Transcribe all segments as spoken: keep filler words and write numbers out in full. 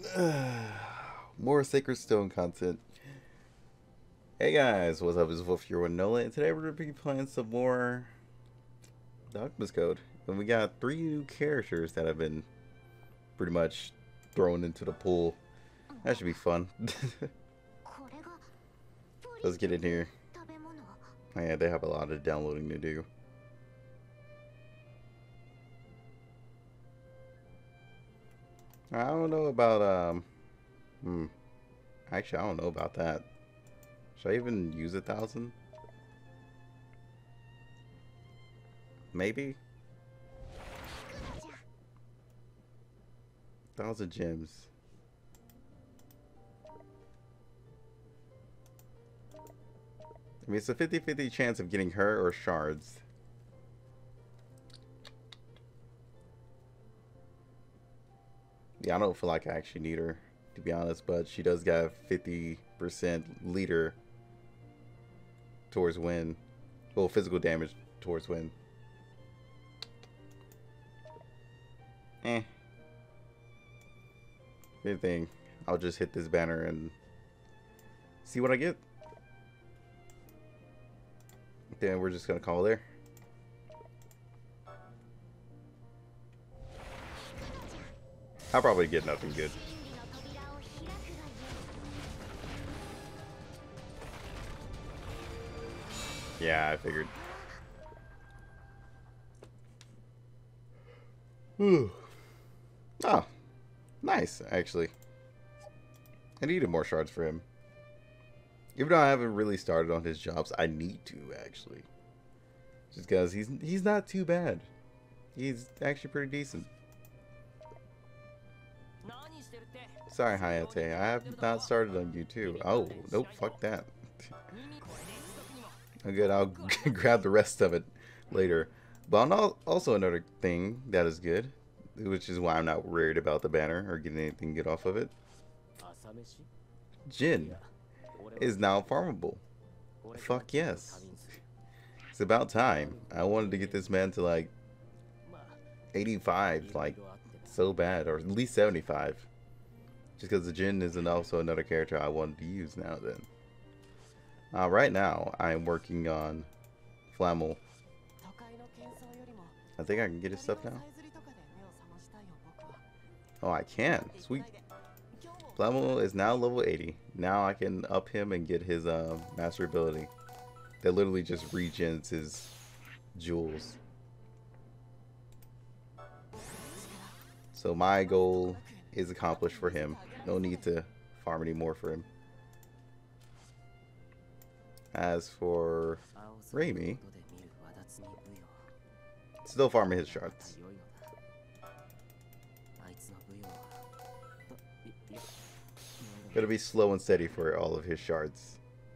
More Sacred Stone content. Hey guys, what's up? It's Wolf here with Nola, and today we're going to be playing some more Darkness Code. And we got three new characters that have been pretty much thrown into the pool. That should be fun. Let's get in here. Oh, yeah, they have a lot of downloading to do. I don't know about, um, hmm. Actually, I don't know about that. Should I even use a thousand? Maybe? Thousand gems. I mean, it's a fifty fifty chance of getting her or shards. Yeah, I don't feel like I actually need her, to be honest, but she does got fifty percent leader towards win. Well, physical damage towards win. Eh. Good thing. I'll just hit this banner and see what I get. Then we're just gonna call there. I'll probably get nothing good. Yeah, I figured. Ooh. Oh, nice, actually. I needed more shards for him. Even though I haven't really started on his jobs, I need to, actually. Just because he's, he's not too bad. He's actually pretty decent. Sorry, Hayate. I have not started on you too. Oh, nope, fuck that. I'm good, I'll grab the rest of it later. But also another thing that is good, which is why I'm not worried about the banner or getting anything good off of it. Jin is now farmable. Fuck yes. It's about time. I wanted to get this man to like eighty-five, like so bad, or at least seventy-five. Just because the Jin isn't also another character I wanted to use now then. Uh, right now, I'm working on Flammel. I think I can get his stuff now. Oh, I can. Sweet. Flammel is now level eighty. Now I can up him and get his uh, master ability. That literally just regens his jewels. So my goal is accomplished for him. No need to farm anymore for him. As for Raimi, still farming his shards. Gotta be slow and steady for all of his shards.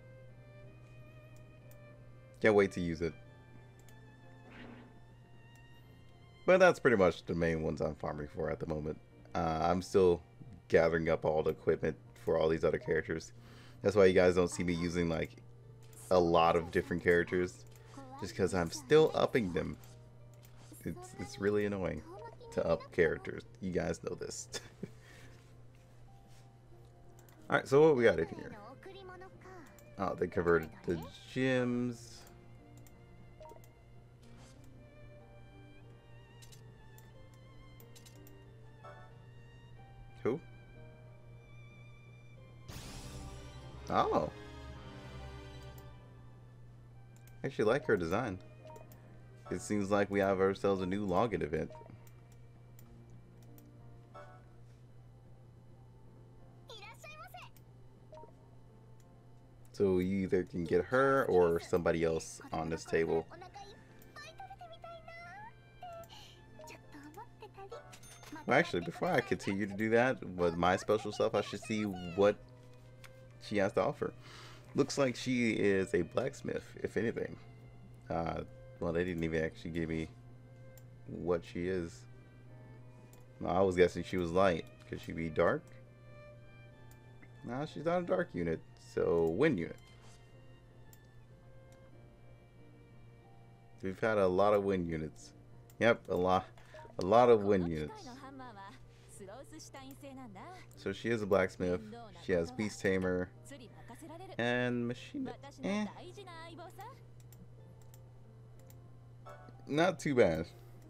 Can't wait to use it. But that's pretty much the main ones I'm farming for at the moment. Uh, I'm still gathering up all the equipment for all these other characters. That's why you guys don't see me using like a lot of different characters, just because I'm still upping them. It's, it's really annoying to up characters. You guys know this. Alright, so what we got in here? Oh, they converted the gyms. Who? Oh. I actually like her design. It seems like we have ourselves a new login event. So you either can get her or somebody else on this table. Well, actually, before I continue to do that with my special stuff, I should see what she has to offer. Looks like she is a blacksmith, if anything. Uh, well, they didn't even actually give me what she is. I was guessing she was light. Could she be dark? No, she's not a dark unit. So, wind unit. We've had a lot of wind units. Yep, a lot, a lot of wind units. So she is a blacksmith. She has Beast Tamer and Machine. Eh. Not too bad.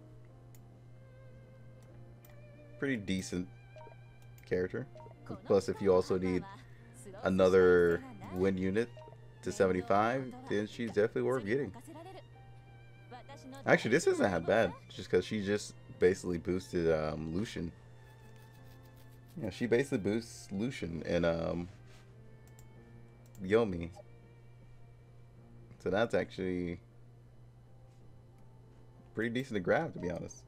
Pretty decent character. Plus, if you also need another win unit to seventy-five, then she's definitely worth getting. Actually, this isn't that bad, just because she just basically boosted um, Lucian. Yeah, she basically boosts Lucian and um, Yomi. So that's actually pretty decent to grab, to be honest.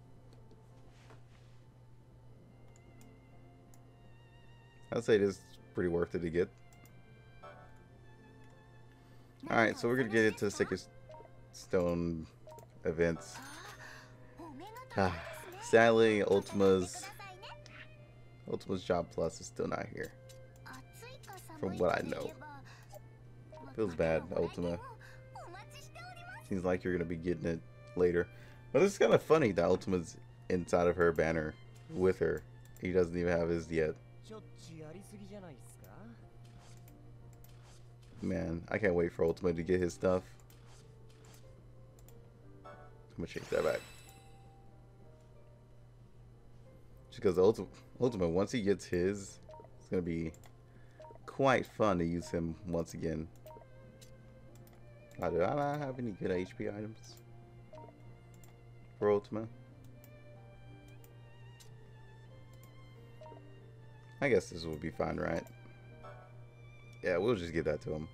I'd say it is pretty worth it to get. Alright, so we're going to get into the Sacred Stone events. Ah, sadly, Ultima's Ultima's Job Plus is still not here. From what I know. Feels bad, Ultima. Seems like you're going to be getting it later. But it's kind of funny that Ultima's inside of her banner with her. He doesn't even have his yet. Man, I can't wait for Ultima to get his stuff. I'm gonna change that back. Just because Ultima, Ultima, once he gets his, it's gonna be quite fun to use him once again. Oh, do I not have any good H P items for Ultima? I guess this will be fine, right? Yeah, we'll just give that to him.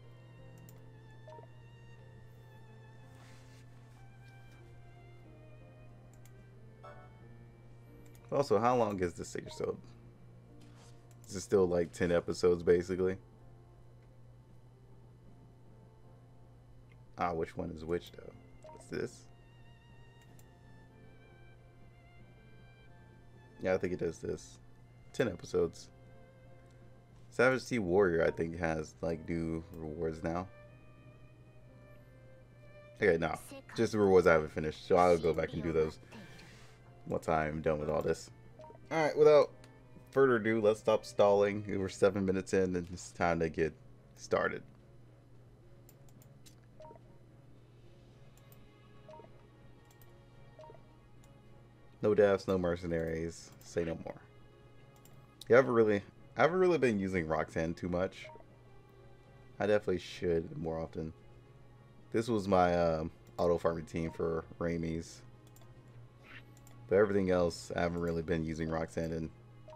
Also, how long is this Sacred Stone? Is it still like ten episodes, basically? Ah, which one is which, though? What's this? Yeah, I think it does this. ten episodes. Savage Sea Warrior, I think, has like new rewards now. Okay, no, just the rewards I haven't finished, so I'll go back and do those once I'm done with all this. All right, without further ado, let's stop stalling. We're seven minutes in, and it's time to get started. No deaths, no mercenaries. Say no more. You haven't really. I haven't really been using Roxanne too much. I definitely should more often. This was my um, auto farming team for Raimi's. But everything else, I haven't really been using Roxanne in.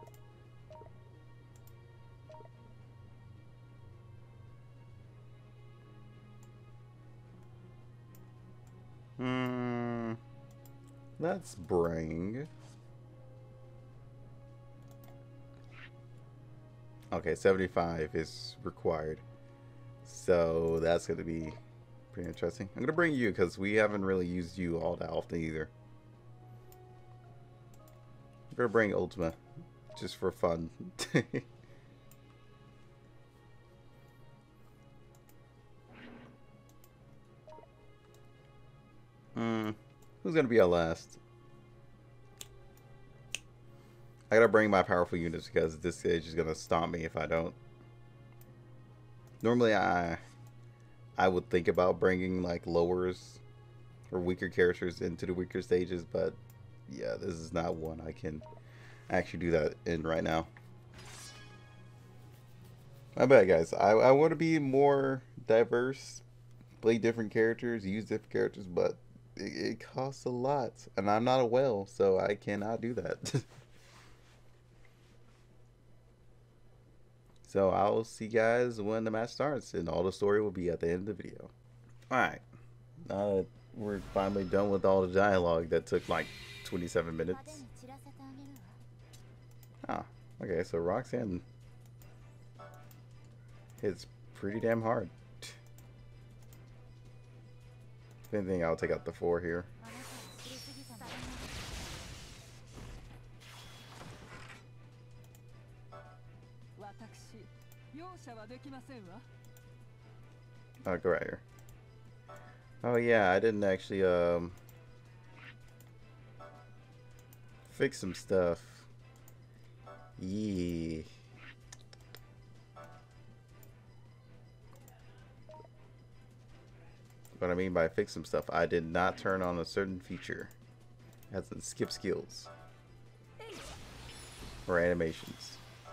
Hmm. Let's bring... Okay, seventy-five is required. So that's going to be pretty interesting. I'm going to bring you because we haven't really used you all that often either. I'm going to bring Ultima just for fun. Hmm. Who's going to be our last? I gotta bring my powerful units because this stage is gonna stomp me if I don't. Normally, I I would think about bringing like lowers or weaker characters into the weaker stages, but yeah, this is not one I can actually do that in right now. My bad, guys. I I want to be more diverse, play different characters, use different characters, but it, it costs a lot, and I'm not a whale, so I cannot do that. So I'll see you guys when the match starts, and all the story will be at the end of the video. Alright, now that we're finally done with all the dialogue that took like twenty-seven minutes. Ah, okay, so Roxanne hits pretty damn hard. If anything, I'll take out the four here. Oh, go right here. Oh yeah, I didn't actually um fix some stuff Yee. What I mean by fix some stuff, I did not turn on a certain feature. As in skip skills. Or animations.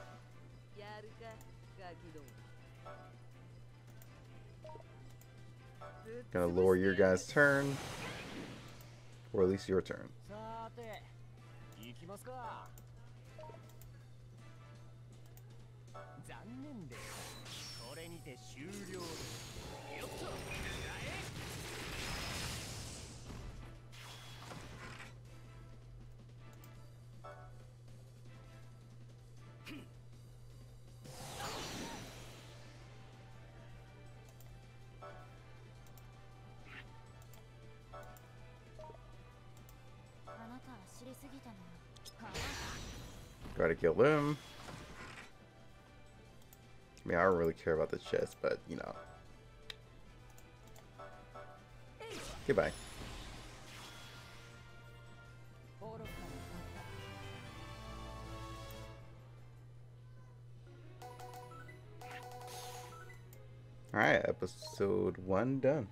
Gonna lower your guys' turn. Or at least your turn. Try to kill them. I mean, I don't really care about the chest, but you know. Goodbye. Alright, episode one done.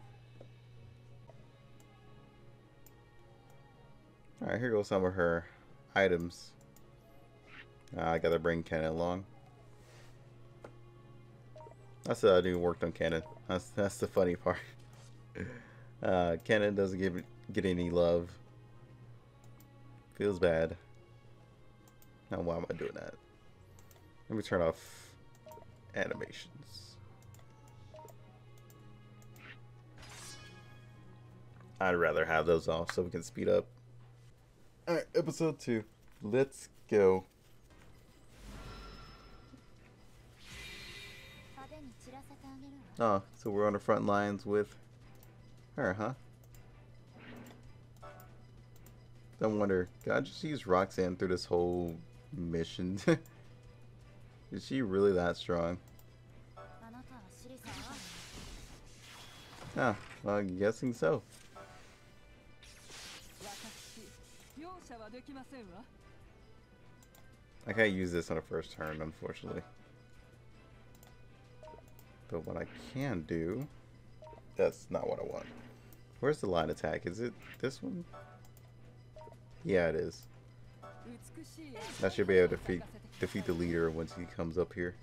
Alright, here goes some of her items. Uh, I gotta bring Kennen along. I said I didn't work on Kennen. That's that's the funny part. uh, Kennen doesn't give get any love. Feels bad. Now why am I doing that? Let me turn off animations. I'd rather have those off so we can speed up. Alright, episode two. Let's go. Oh, so we're on the front lines with her, huh? I wonder, can I just use Roxanne through this whole mission? Is she really that strong? Ah, well, I'm guessing so. I can't use this on the first turn, unfortunately. But what I can do... That's not what I want. Where's the line attack? Is it this one? Yeah, it is. I should be able to defeat, defeat the leader once he comes up here.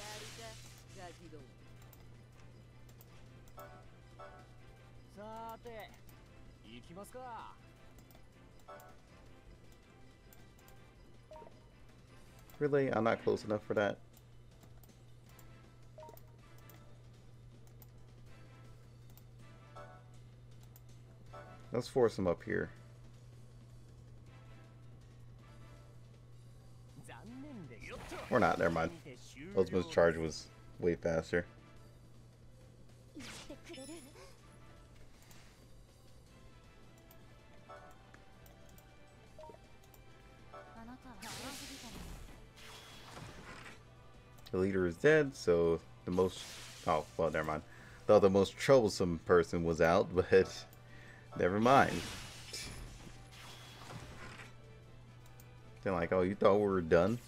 Really? I'm not close enough for that? Let's force him up here. Or not, never mind. Ultimate's charge was way faster. The leader is dead, so the most... Oh, well, never mind. Thought the most troublesome person was out, but never mind. They're like, oh, you thought we were done?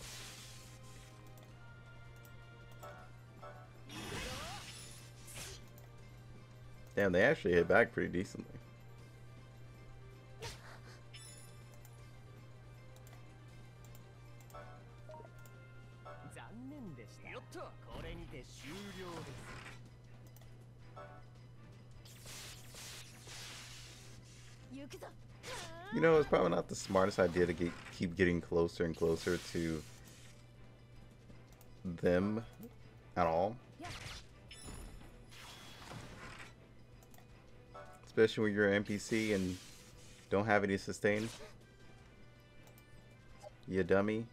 Damn, they actually hit back pretty decently. You know, it's probably not the smartest idea to get, keep getting closer and closer to them at all. Especially when you're an N P C and don't have any sustain. You dummy.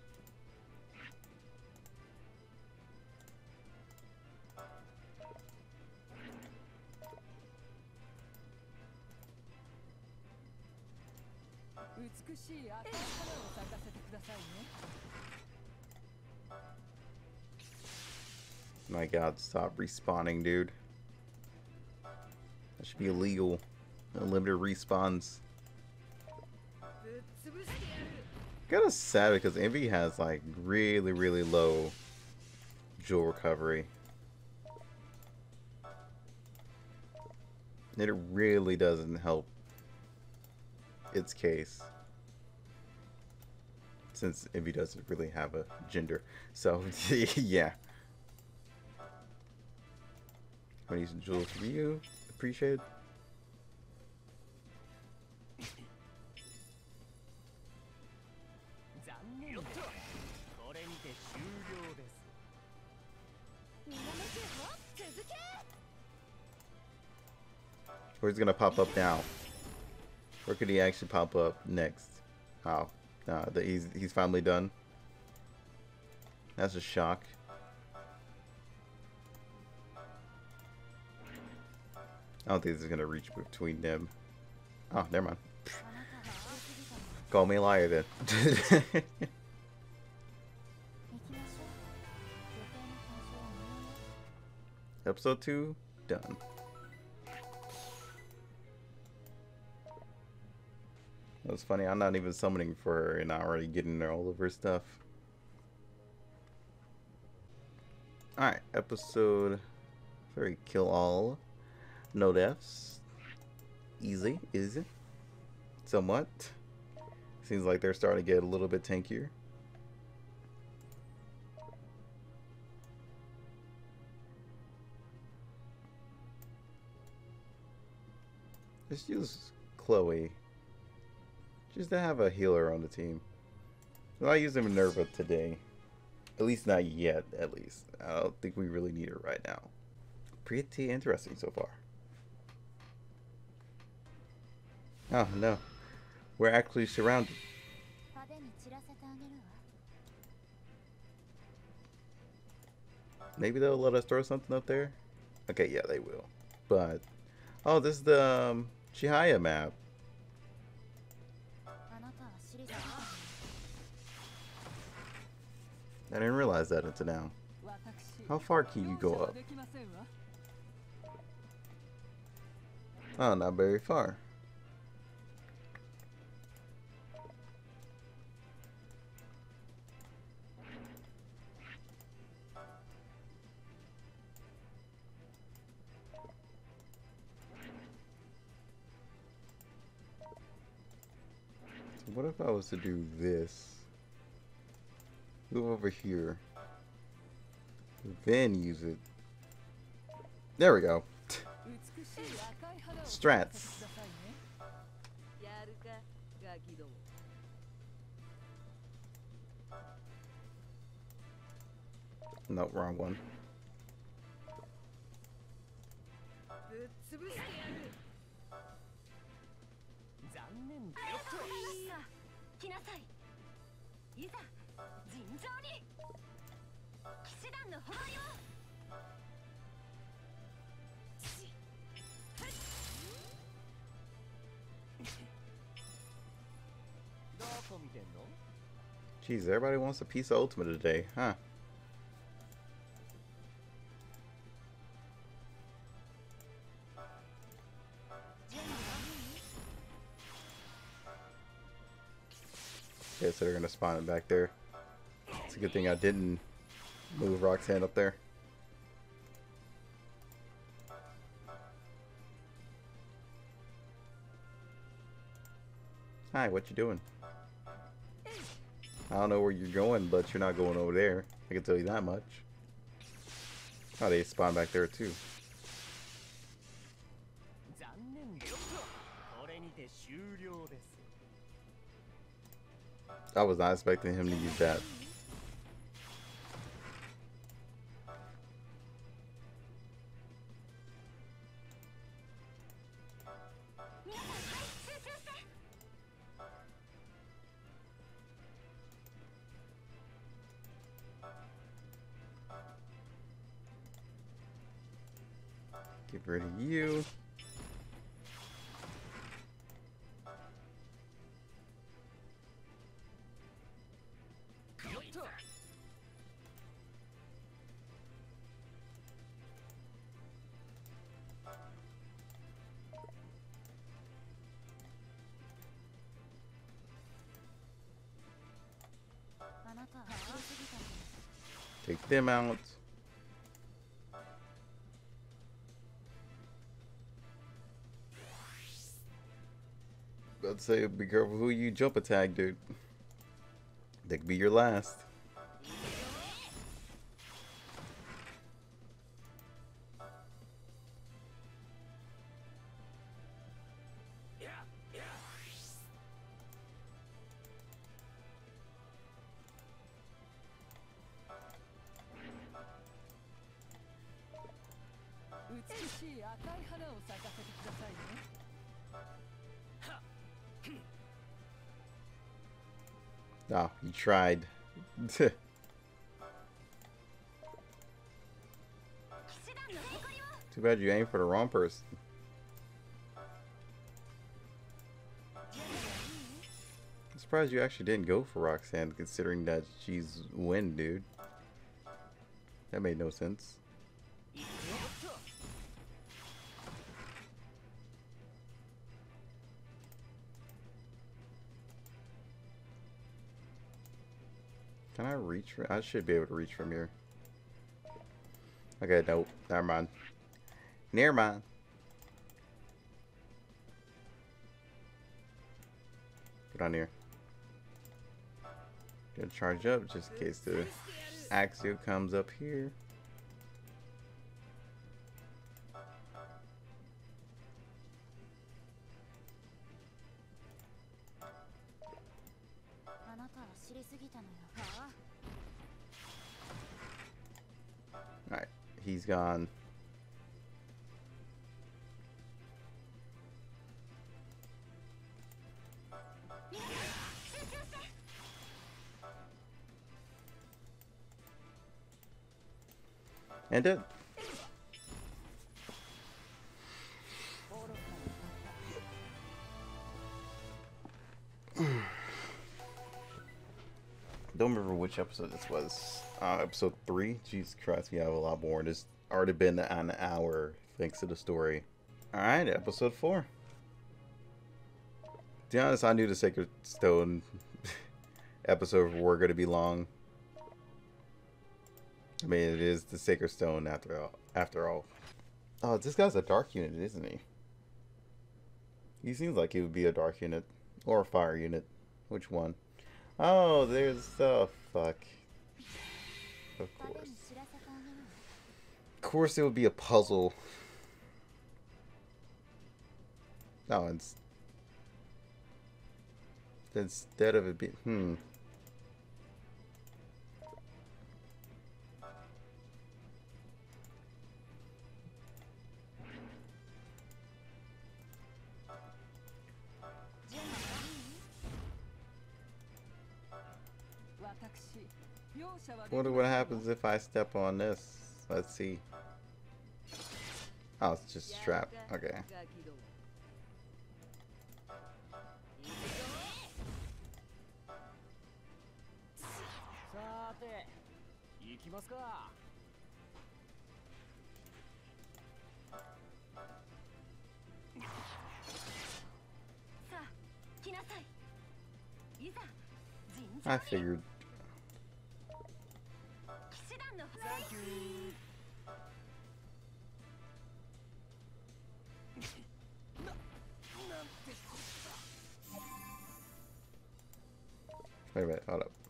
My god, stop respawning, dude. That should be illegal. Unlimited respawns. Kind of sad because Envy has like really, really low jewel recovery. It really doesn't help its case, since Envy doesn't really have a gender. So yeah. I'm gonna use some jewels for you. Appreciate it. Where's he gonna pop up now? Where could he actually pop up next? Oh, no, that he's he's finally done. That's a shock. I don't think this is gonna reach between them. Oh, never mind. Call me a liar then. Episode two done. That was funny. I'm not even summoning for her and I'm already getting all of her stuff. Alright, episode three. Kill all. No deaths. Easy, easy. Somewhat. Seems like they're starting to get a little bit tankier. Just use Chloe. Just to have a healer on the team. Well, I use Minerva today. At least not yet, at least. I don't think we really need her right now. Pretty interesting so far. Oh, no. We're actually surrounded. Maybe they'll let us throw something up there? Okay, yeah, they will. But, oh, this is the um, Chihaya map. I didn't realize that until now. How far can you go up? Oh, not very far. So what if I was to do this? Move over here. Then use it. There we go. Strats. No, wrong one. Jeez, everybody wants a piece of Ultimate today, huh? Okay, so they're gonna spawn it back there. It's a good thing I didn't move Roxanne up there. Hi, what you doing? I don't know where you're going, but you're not going over there. I can tell you that much. Oh, they spawn back there too. I was not expecting him to use that. Get rid of you. Take them out. Let's say be careful who you jump attack, dude. That could be your last. Oh, you tried. Too bad you aimed for the wrong person. I'm surprised you actually didn't go for Roxanne, considering that she's wind, dude. That made no sense. Can I reach from... I should be able to reach from here. Okay, nope. Never mind. Never mind. Put on here. Gonna charge up just in case the Axio comes up here. Alright, he's gone. And it. Don't remember which episode this was. Uh, episode three. Jesus Christ, we have a lot more. It's already been an hour thanks to the story. Alright, episode four. To be honest, I knew the Sacred Stone episodes were going to be long. I mean, it is the Sacred Stone after all. After all. Oh, this guy's a dark unit, isn't he? He seems like he would be a dark unit. Or a fire unit. Which one? Oh, there's... Oh, fuck. Of course. Of course it would be a puzzle. No, it's... Instead of it being... Hmm. Wonder what happens if I step on this. Let's see. Oh, it's just a trap. Okay. I figured. Wait a minute, hold up.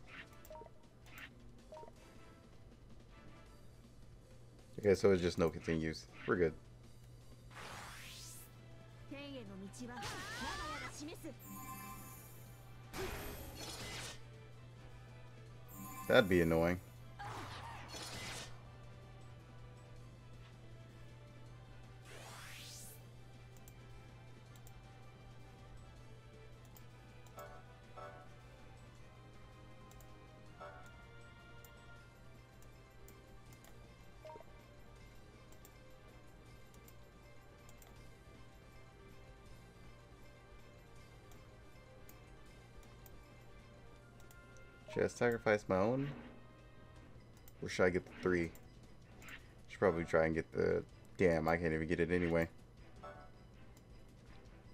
Okay, so it's just no continues. We're good. That'd be annoying. Should I sacrifice my own? Or should I get the three? Should probably try and get the... Damn, I can't even get it anyway.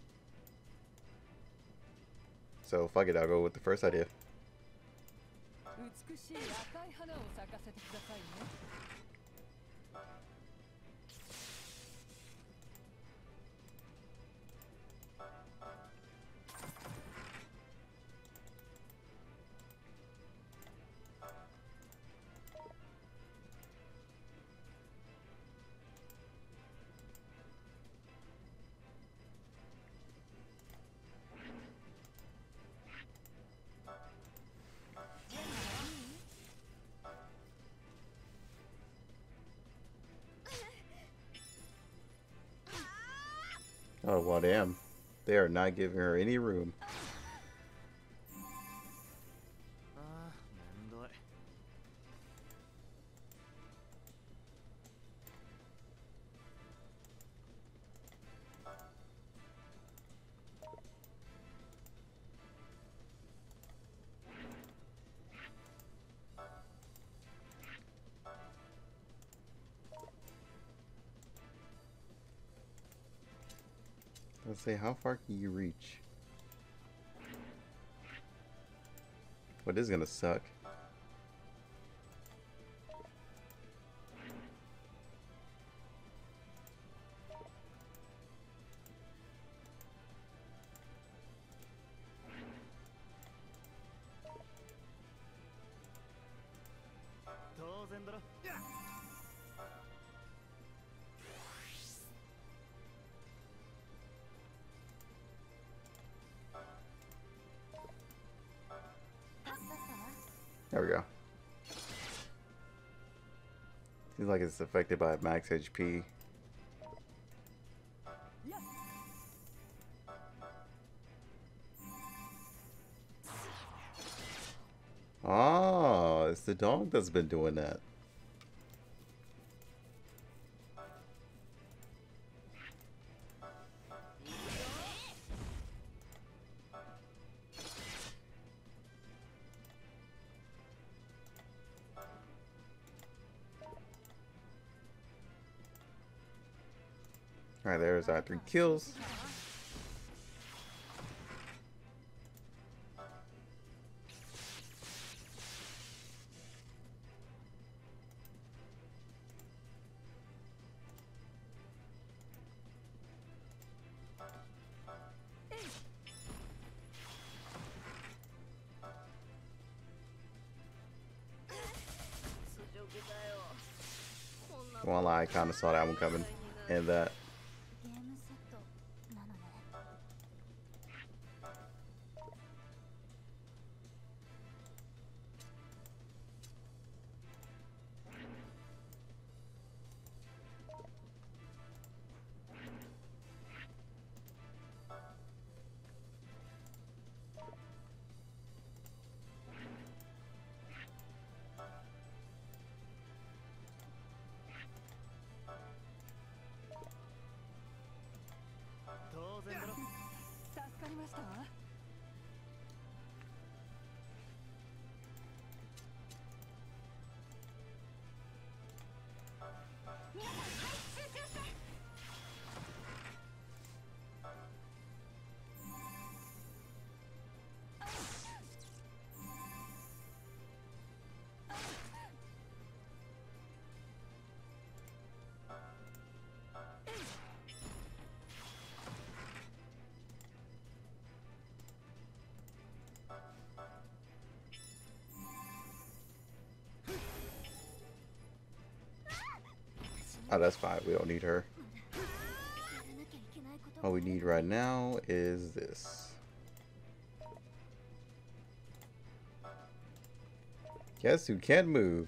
So fuck it, I'll go with the first idea. 美しい赤い花を咲かせてくださいね。 Oh, well, damn. They are not giving her any room. Let's say, how far can you reach? Well, this is gonna suck. There we go. Seems like it's affected by max H P. Oh, it's the dog that's been doing that. Alright, there's our three kills. Won't lie, I kind of saw that one coming. And that. Oh, that's fine. We don't need her. All we need right now is this. Guess who can move?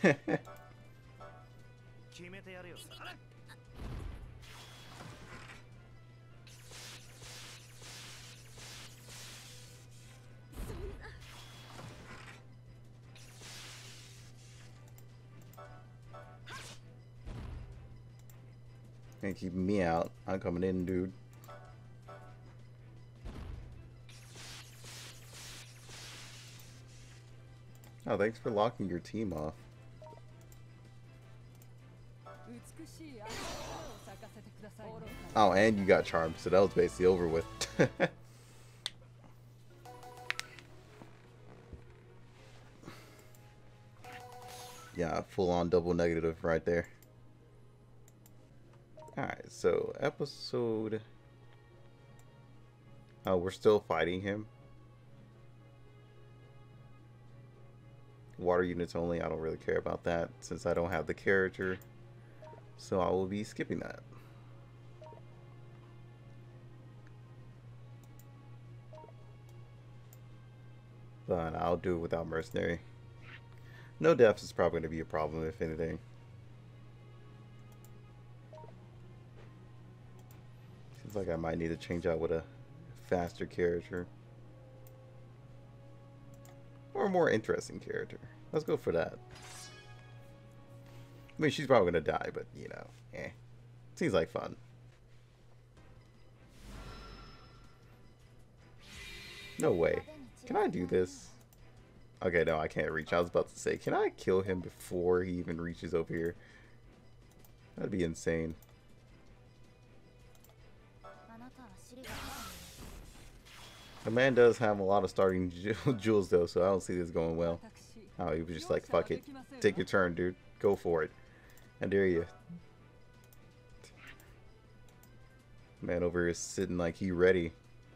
Ain't keeping me out. I'm coming in, dude. Oh, thanks for locking your team off. Oh, and you got charmed, so that was basically over with. Yeah, full on double negative right there. Alright, so episode... Oh, we're still fighting him. Water units only, I don't really care about that since I don't have the character. So I will be skipping that. But I'll do it without mercenary. No depths is probably going to be a problem if anything. Seems like I might need to change out with a faster character. Or a more interesting character. Let's go for that. I mean, she's probably going to die, but, you know, eh. Seems like fun. No way. Can I do this? Okay, no, I can't reach. I was about to say, can I kill him before he even reaches over here? That'd be insane. The man does have a lot of starting jewels, though, so I don't see this going well. Oh, he was just like, fuck it. Take your turn, dude. Go for it. I dare you. Man over here is sitting like he ready.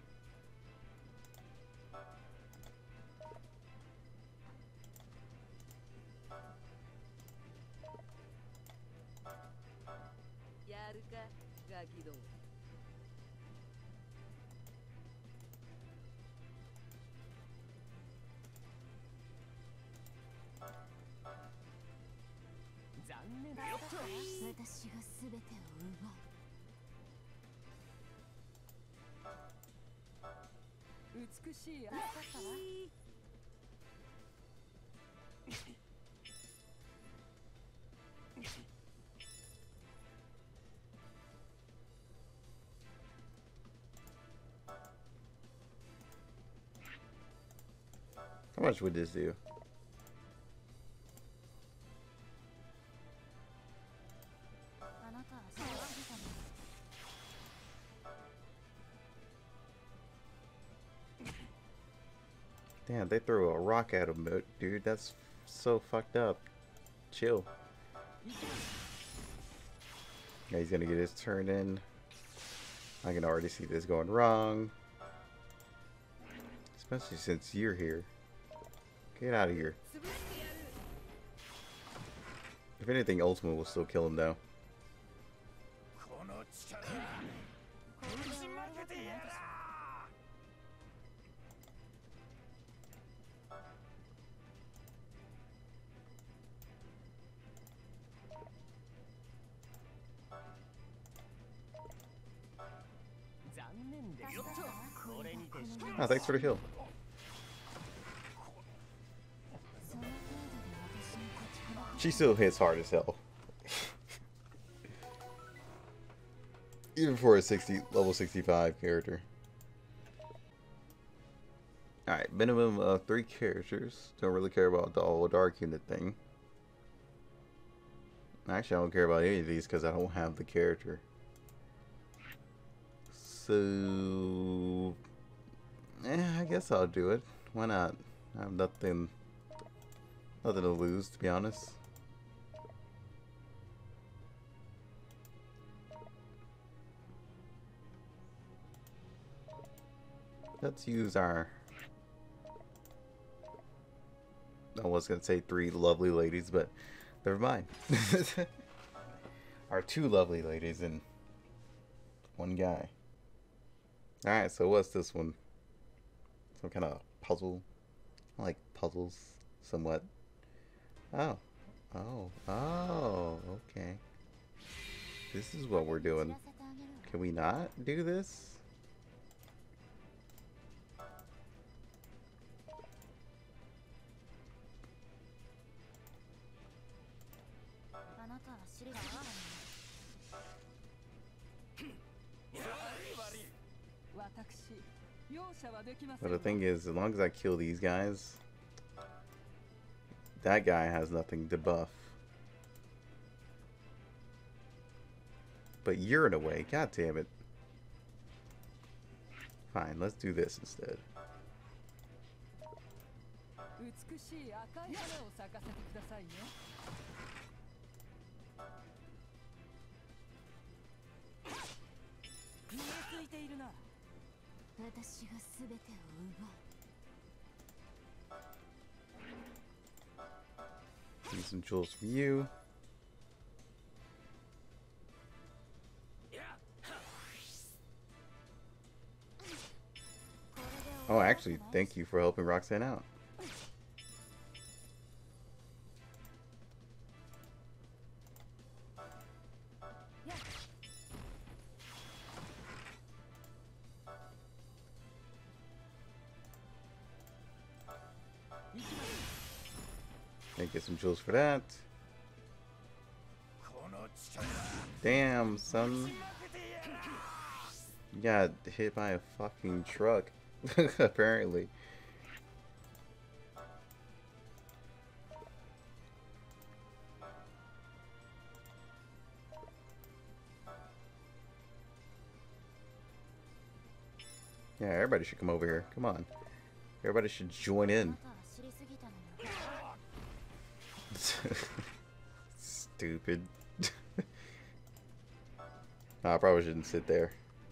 How much would this do? Damn, they threw a rock at him, dude. That's so fucked up. Chill. Yeah, he's gonna get his turn in. I can already see this going wrong. Especially since you're here. Get out of here. If anything, Ultimate will still kill him, though. Oh, thanks for the heal. She still hits hard as hell. Even for a sixty level sixty-five character. Alright, minimum of three characters. Don't really care about the all dark unit thing. Actually, I don't care about any of these because I don't have the character. So, eh, I guess I'll do it. Why not? I have nothing, nothing to lose, to be honest. Let's use our... I was going to say three lovely ladies, but never mind. Our two lovely ladies and one guy. Alright, so what's this one? Some kind of puzzle? I like puzzles, somewhat. Oh. Oh. Oh, okay. This is what we're doing. Can we not do this? But the thing is, as long as I kill these guys, that guy has nothing to buff. But you're in a way. God damn it. Fine, let's do this instead. 美しい赤い花を咲かせてくださいね。見えついているな。 私が全てを奪う。 Need some jewels from you. Oh, actually, thank you for helping Roxanne out. Let get some jewels for that. Damn, son. You got hit by a fucking truck, apparently. Yeah, everybody should come over here. Come on. Everybody should join in. Stupid. No, I probably shouldn't sit there.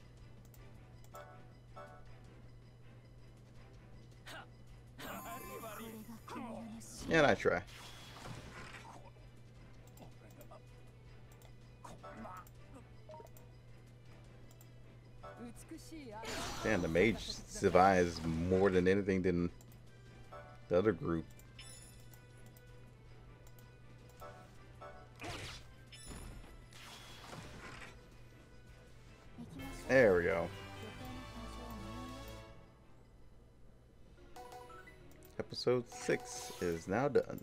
And I try. Damn, the mage survives more than anything than the other group. There we go. Episode six is now done.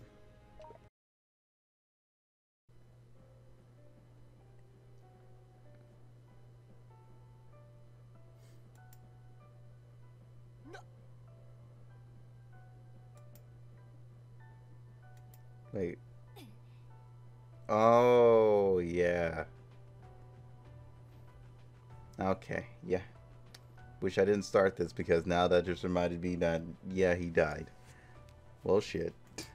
Wait. Oh, yeah. Okay, yeah. Wish I didn't start this because now that just reminded me that, yeah, he died. Well, shit.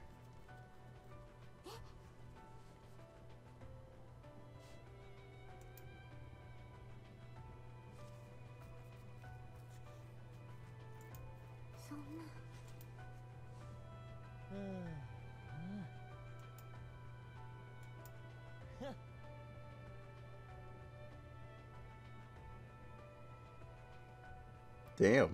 Damn.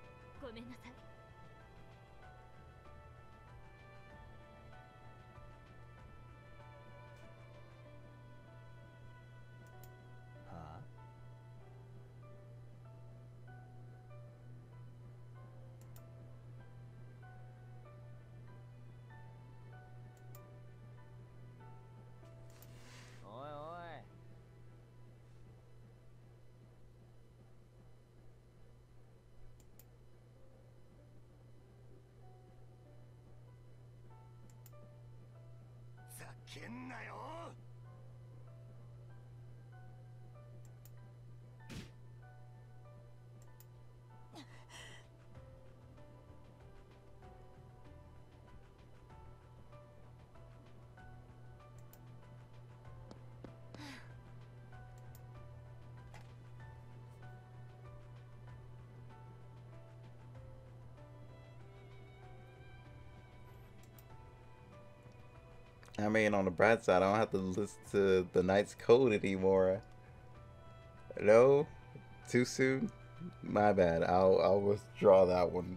I mean, on the bright side, I don't have to listen to the Knight's Code anymore. No? Too soon? My bad. I'll I'll withdraw that one.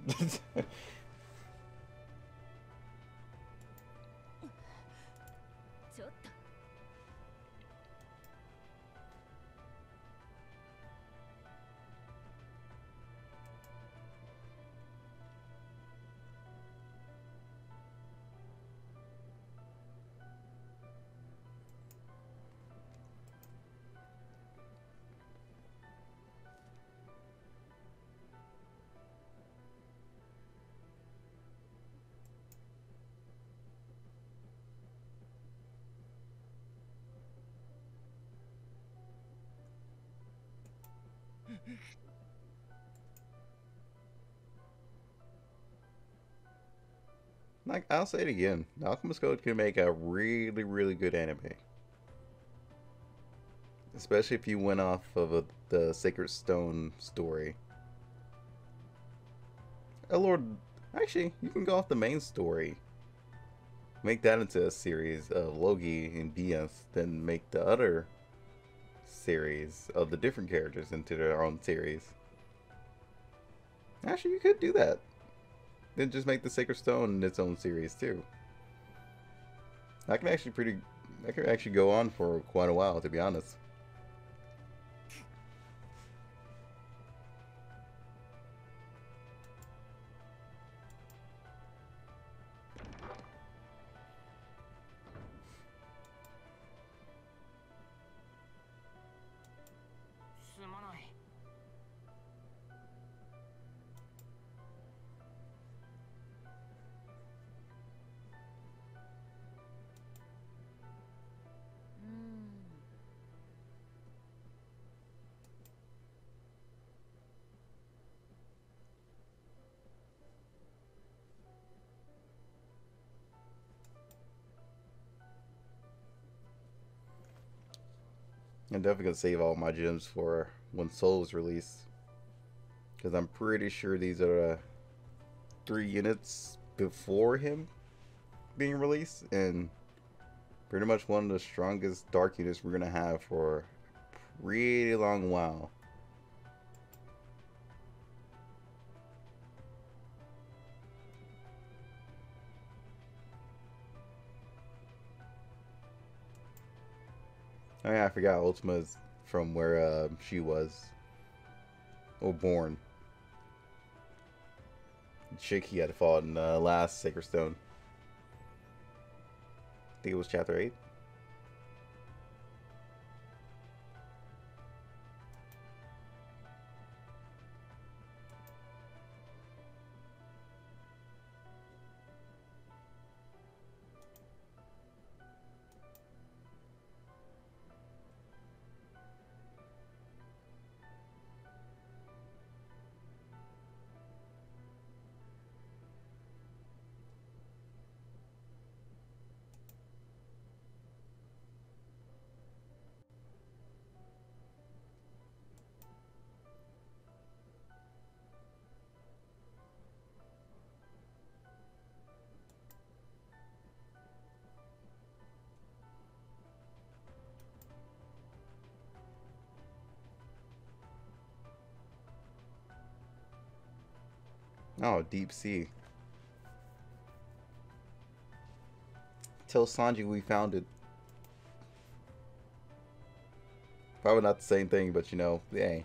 Like, I'll say it again. The Alchemist Code can make a really, really good anime. Especially if you went off of a, the Sacred Stone story. Oh Lord, actually, you can go off the main story. Make that into a series of Logi and B S, then make the other series of the different characters into their own series. Actually, you could do that. Then just make the Sacred Stone its own series too. I can actually pretty, I can actually go on for quite a while, to be honest. I'm definitely gonna save all my gems for when Soul's released, because I'm pretty sure these are uh, three units before him being released, and pretty much one of the strongest dark units we're gonna have for a pretty long while. Oh yeah, I forgot Ultima's from where uh, she was, or born. The chick he had fought in the uh, last Sacred Stone. I think it was chapter eight. Oh, Deep Sea. Tell Sanji we found it. Probably not the same thing, but you know, hey.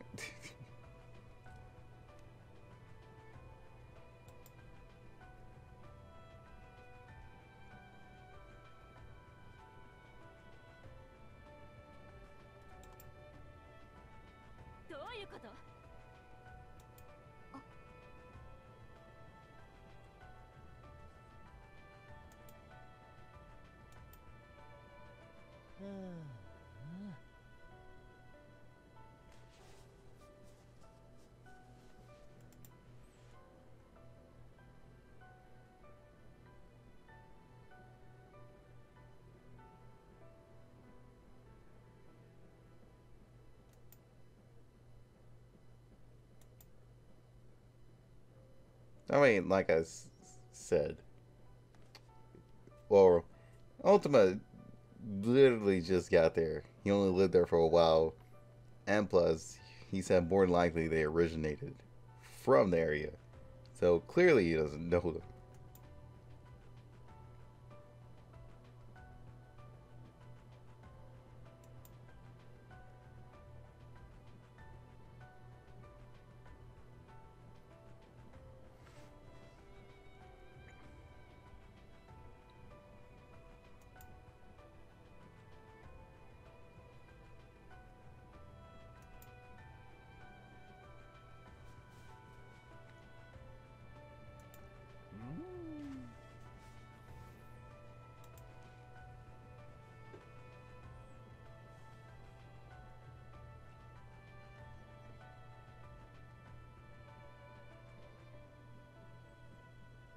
I mean, like I s said, well, Ultima literally just got there. He only lived there for a while, and plus, he said more than likely they originated from the area. So clearly he doesn't know them.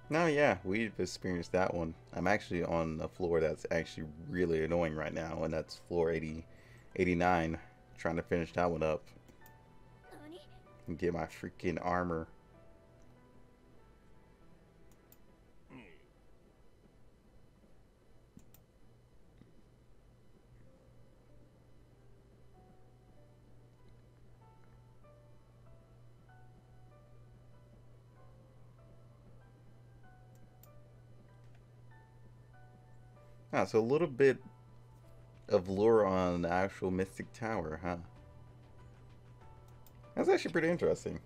No, yeah, we've experienced that one. I'm actually on a floor that's actually really annoying right now, and that's floor eighty, eighty-nine. Trying to finish that one up 何 and get my freaking armor. Ah, so a little bit of lore on the actual Mystic Tower, huh? That's actually pretty interesting.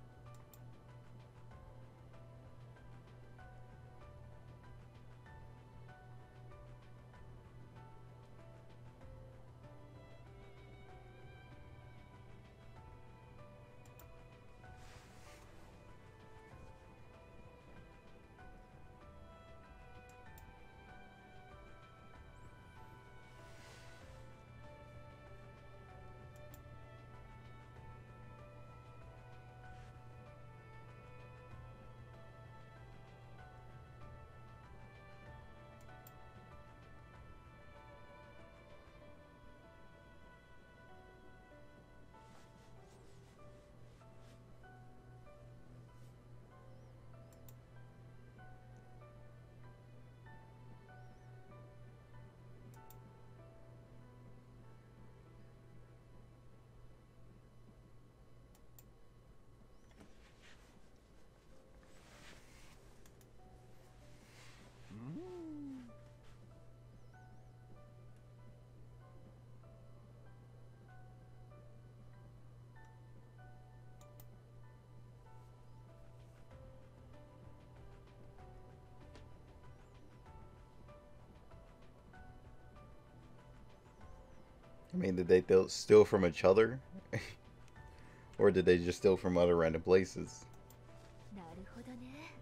I mean, did they th- steal from each other? Or did they just steal from other random places? なるほどね。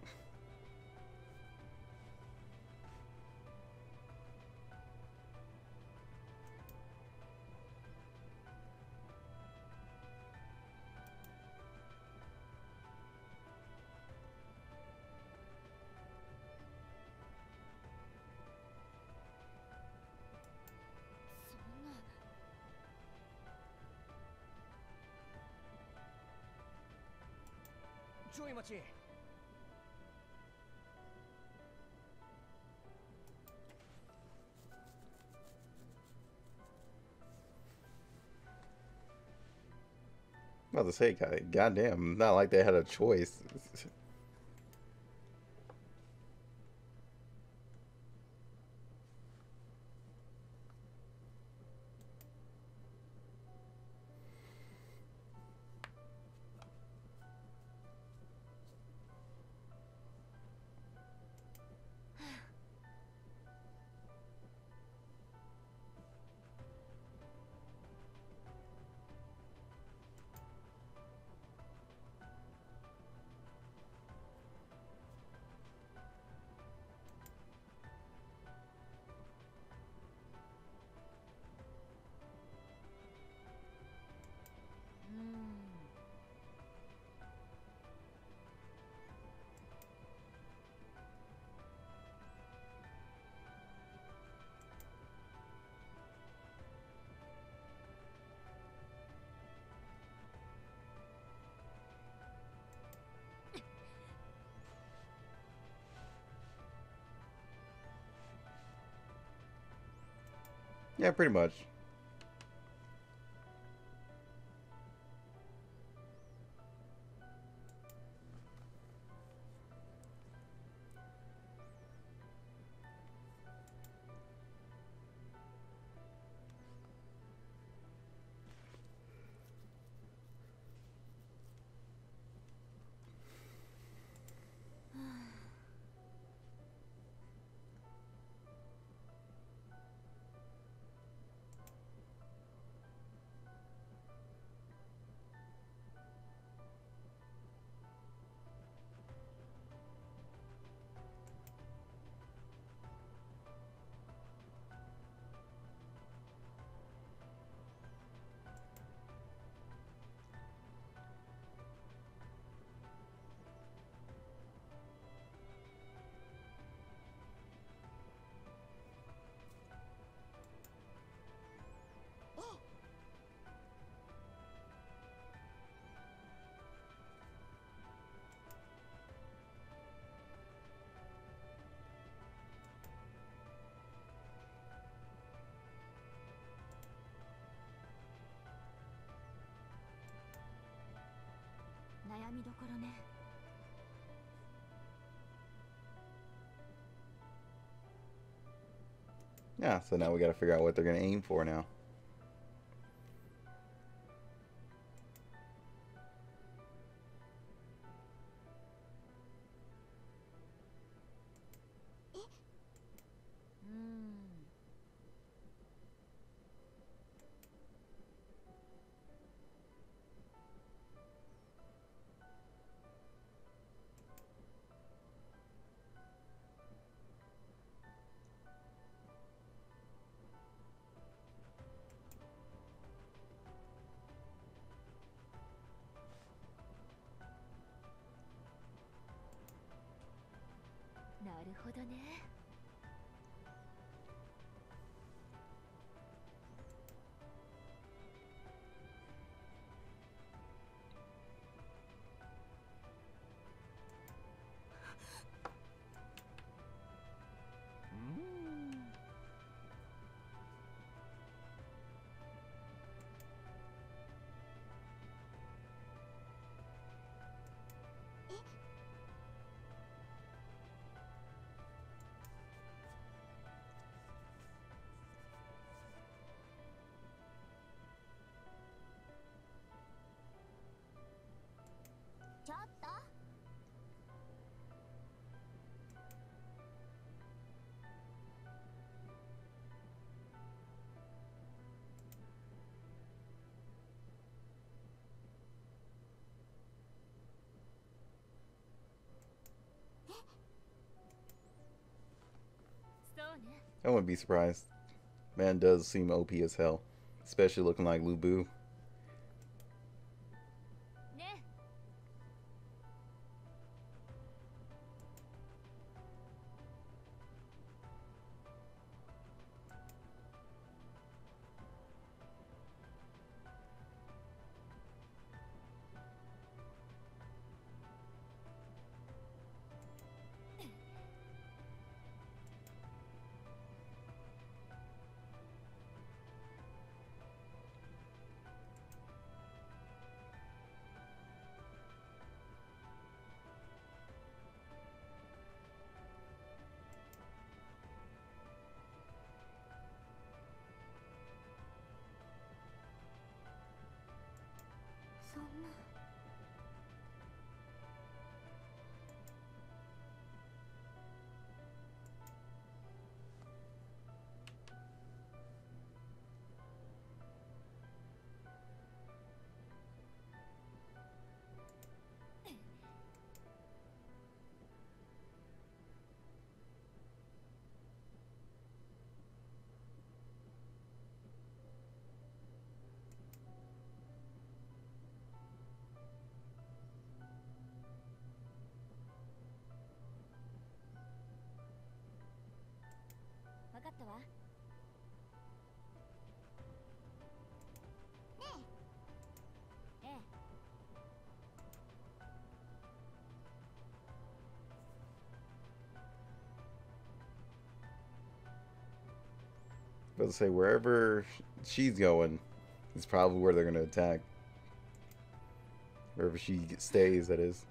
そんな。 ちょい待ち。 I'm about to say, God, goddamn, not like they had a choice. Yeah, pretty much. みどころね。 Yeah, so now we gotta figure out what they're gonna aim for now. Hmm. なるほどね。ちょっと。そうね。 I wouldn't be surprised. Man does seem O P as hell, especially looking like Lu Bu. ね。そんな。わかったわ。ねえ。ええ。 But to say wherever she's going is probably where they're gonna attack. Wherever she stays, that is.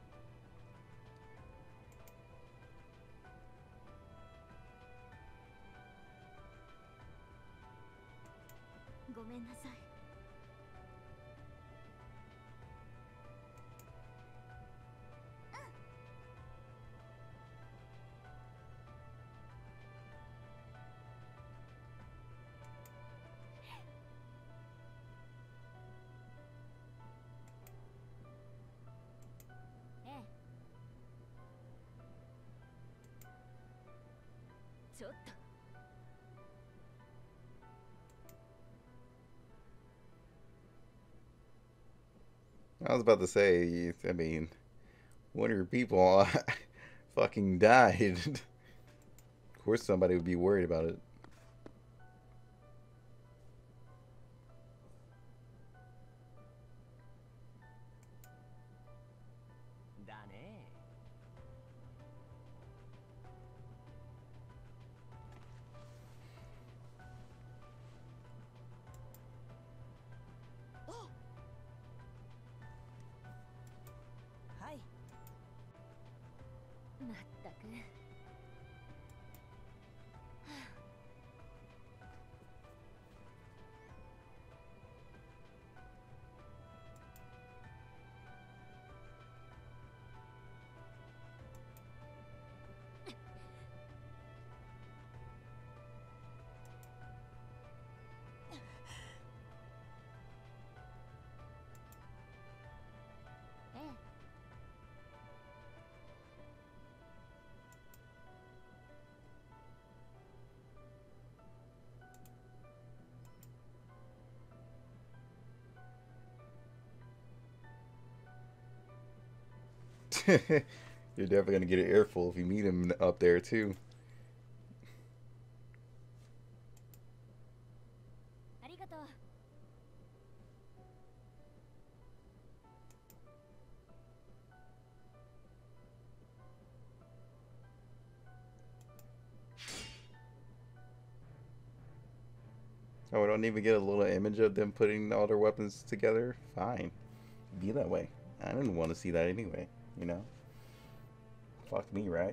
ごめんなさい。ええ。ちょっと。 I was about to say, I mean, one of your people fucking died. Of course somebody would be worried about it. だね。はええ。 You're definitely gonna get an earful if you meet him up there too. ありがとう。 Oh, we don't even get a little image of them putting all their weapons together? Fine. Be that way. I didn't want to see that anyway, you know? Fuck me, right?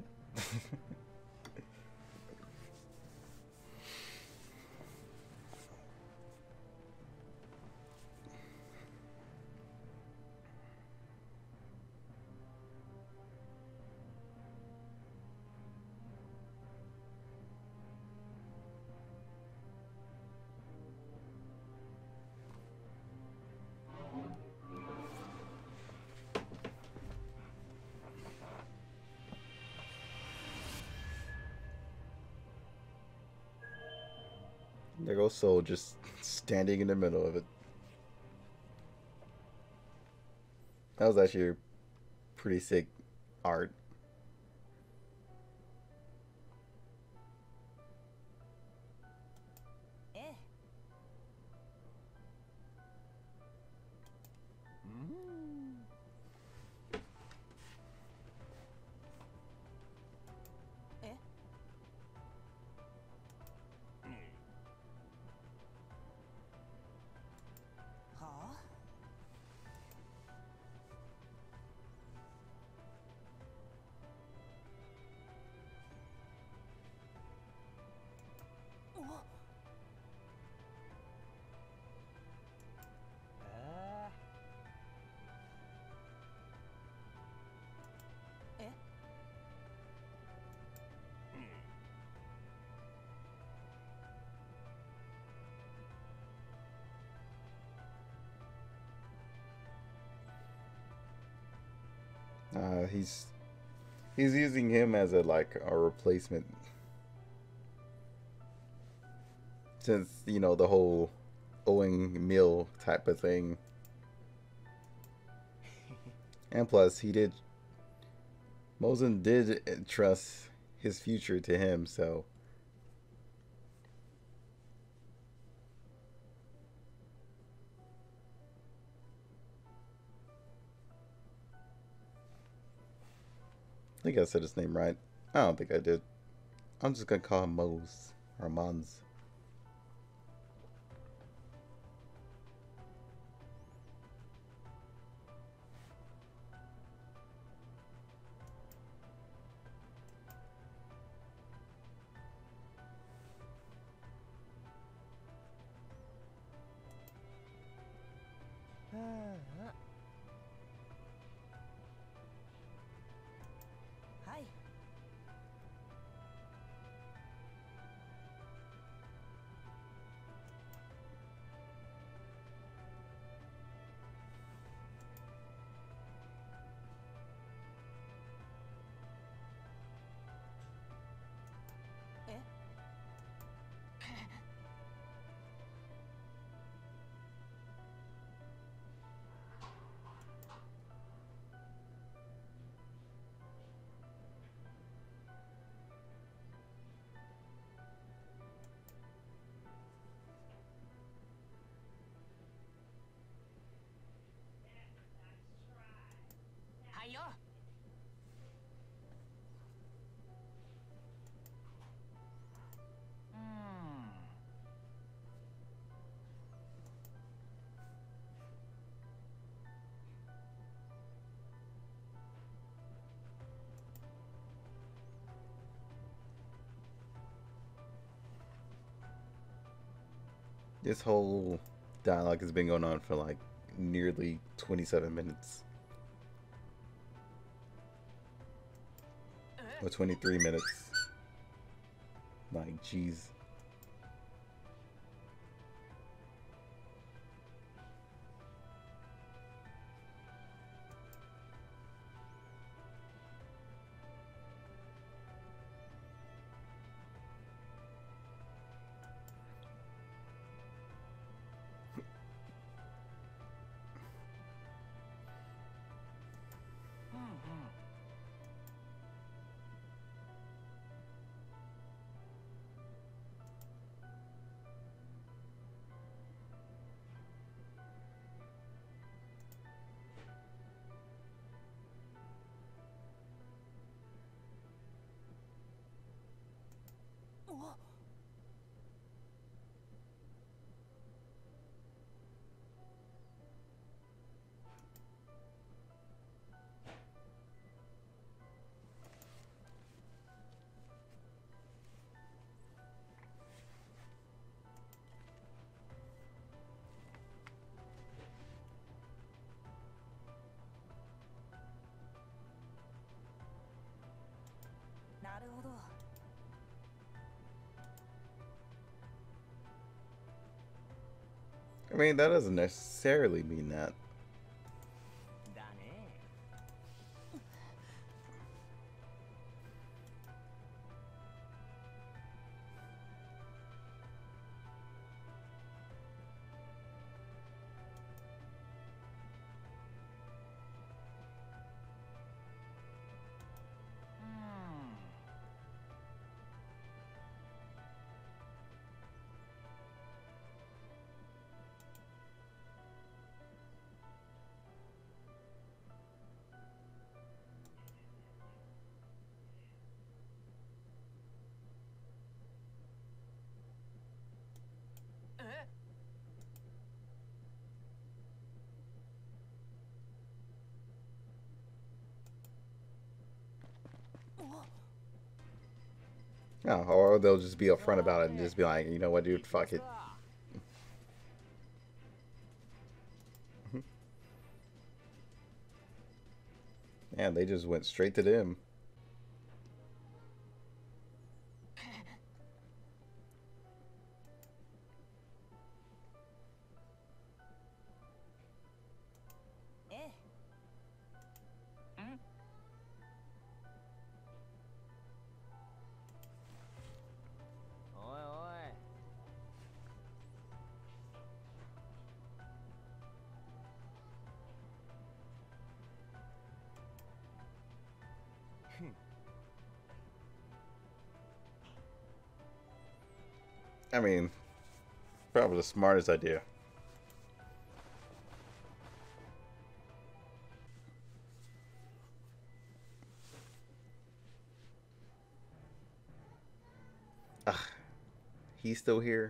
There goes Soul just standing in the middle of it. That was actually pretty sick art. Eh. うーんえ。はあ。お。 ええ。 Uh, he's he's using him as a like a replacement, since you know the whole owing Mill type of thing. And plus, he did Mosen did trust his future to him, so I think I said his name right. I don't think I did. I'm just gonna call him Mose or Mons. This whole dialogue has been going on for like nearly twenty-seven minutes. Or twenty-three minutes. Like, jeez. I mean, that doesn't necessarily mean that. Oh, or they'll just be upfront about it and just be like, you know what, dude, fuck it. Yeah, they just went straight to them. I mean, probably the smartest idea. Ugh, he's still here.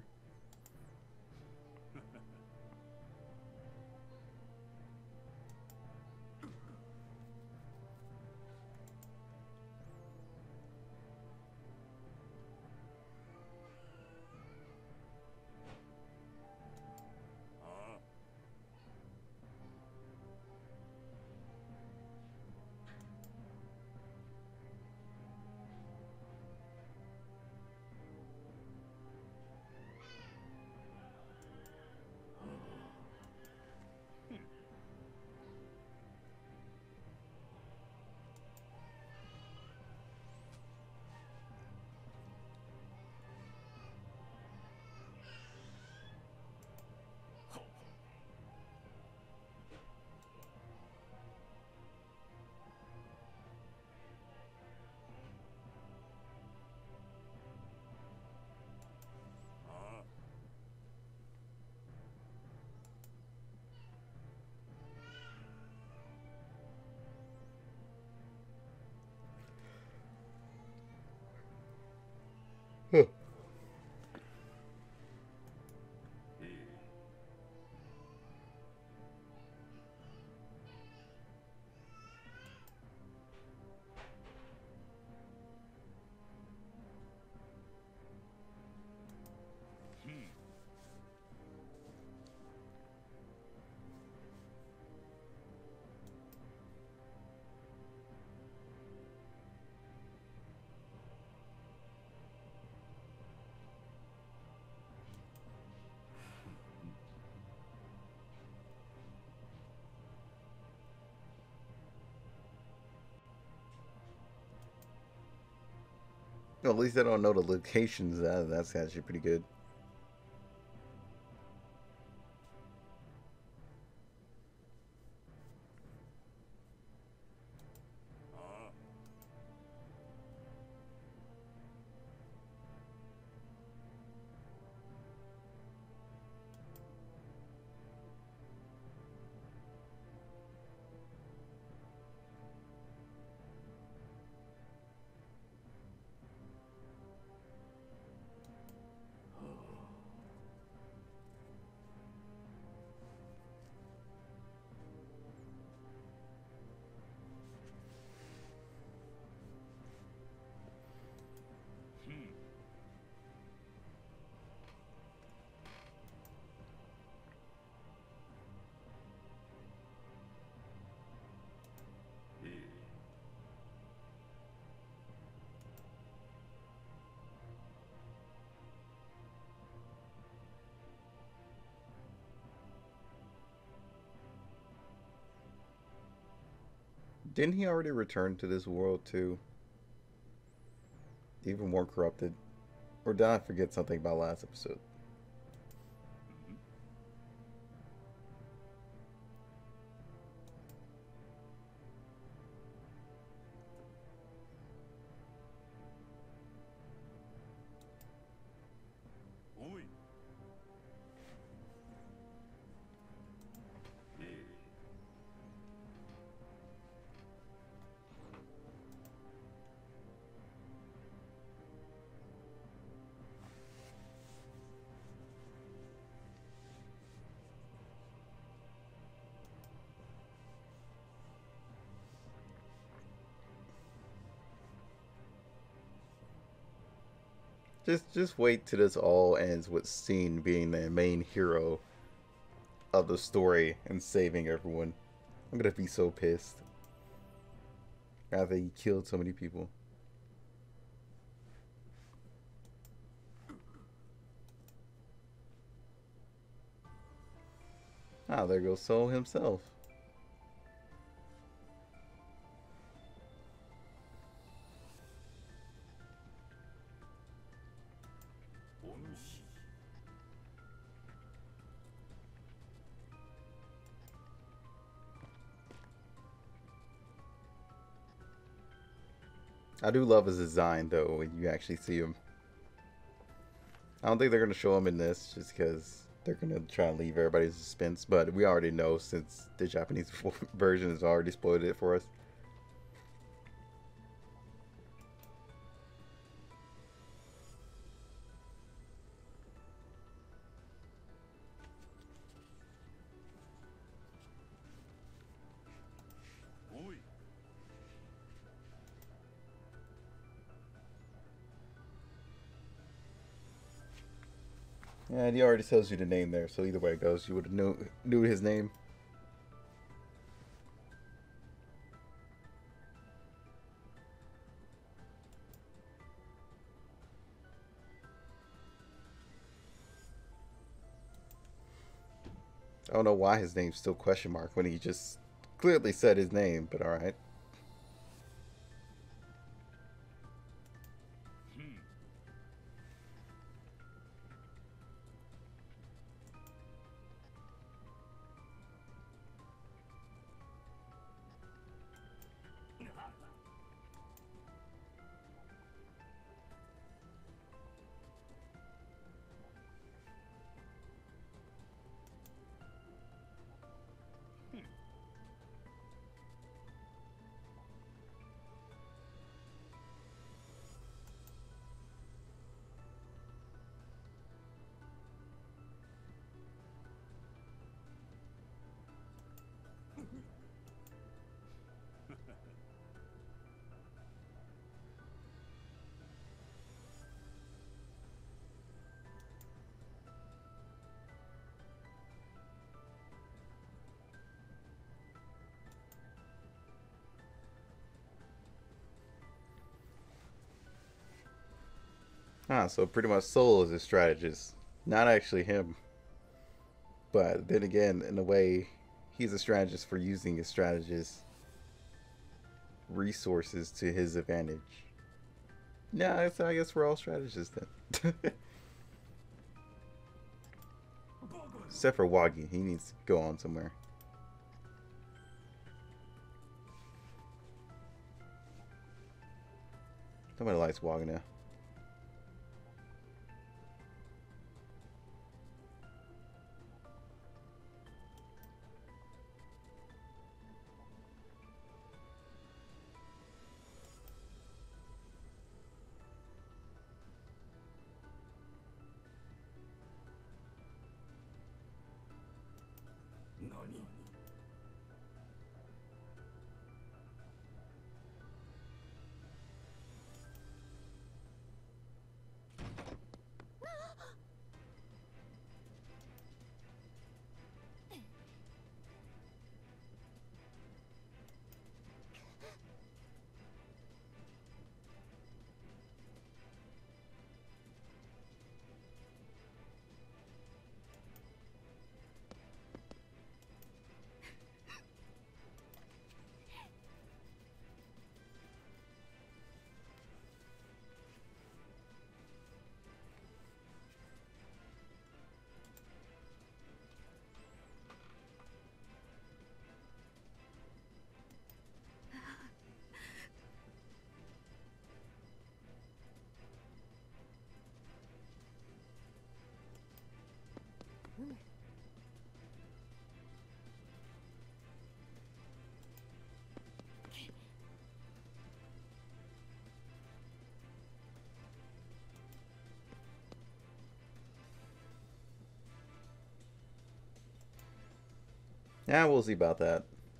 Well, at least I don't know the locations. That, that's actually pretty good. Didn't he already return to this world too? Even more corrupted? Or did I forget something about last episode? Just just wait till this all ends with Steen being the main hero of the story and saving everyone. I'm gonna be so pissed. After he killed so many people. Ah, there goes Soul himself. I do love his design though when you actually see him. I don't think they're going to show him in this just because they're going to try and leave everybody in suspense, but we already know since the Japanese version has already spoiled it for us. Yeah, and he already tells you the name there, so either way it goes, you would have knew, knew his name. I don't know why his name's still question mark when he just clearly said his name, but alright. Ah, so pretty much Soul is a strategist. Not actually him. But then again, in a way, he's a strategist for using his strategist resources to his advantage. Yeah, so I guess we're all strategists then. Except for Wagi, he needs to go on somewhere. Nobody likes Wagi now. Yeah, we'll see about that.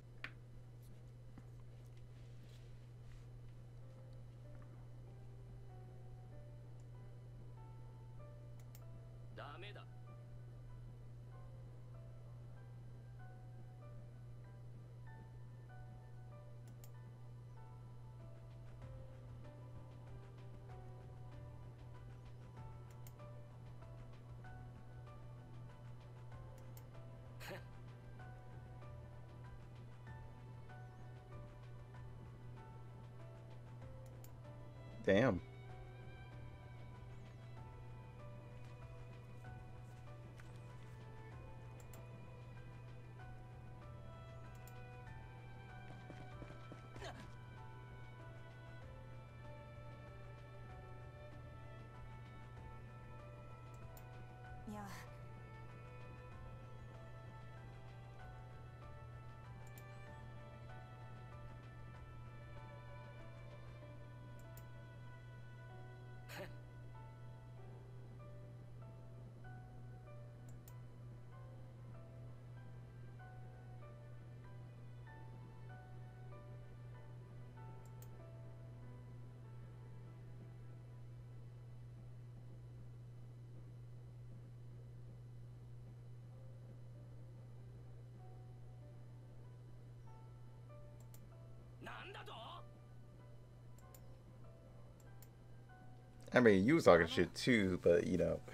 Damn. Yeah. I mean, you was talking shit too, but you know.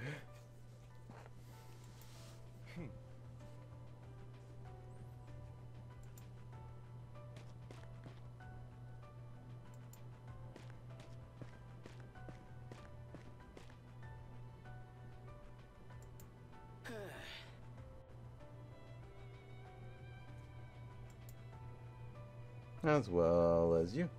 As well as you.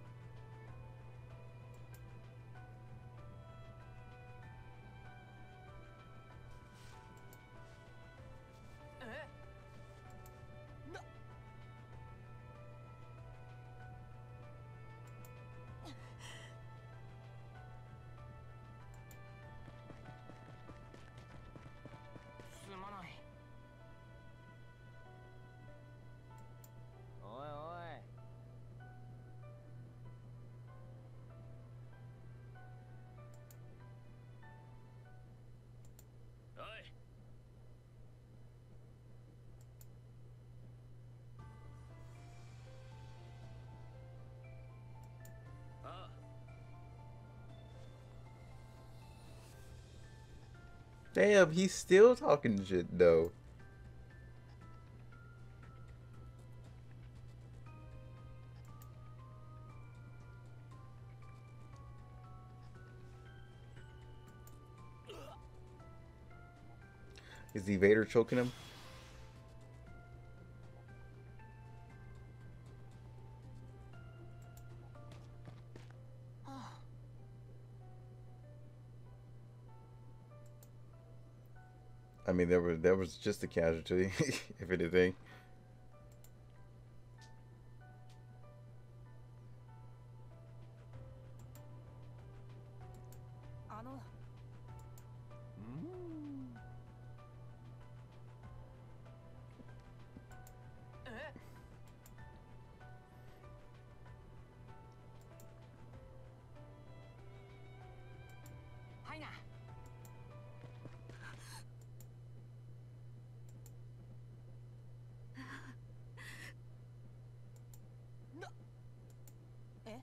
Damn, he's still talking shit though. Is the Vader choking him? I mean, there was there was just a casualty, if anything. あの Mm. え はいな なえ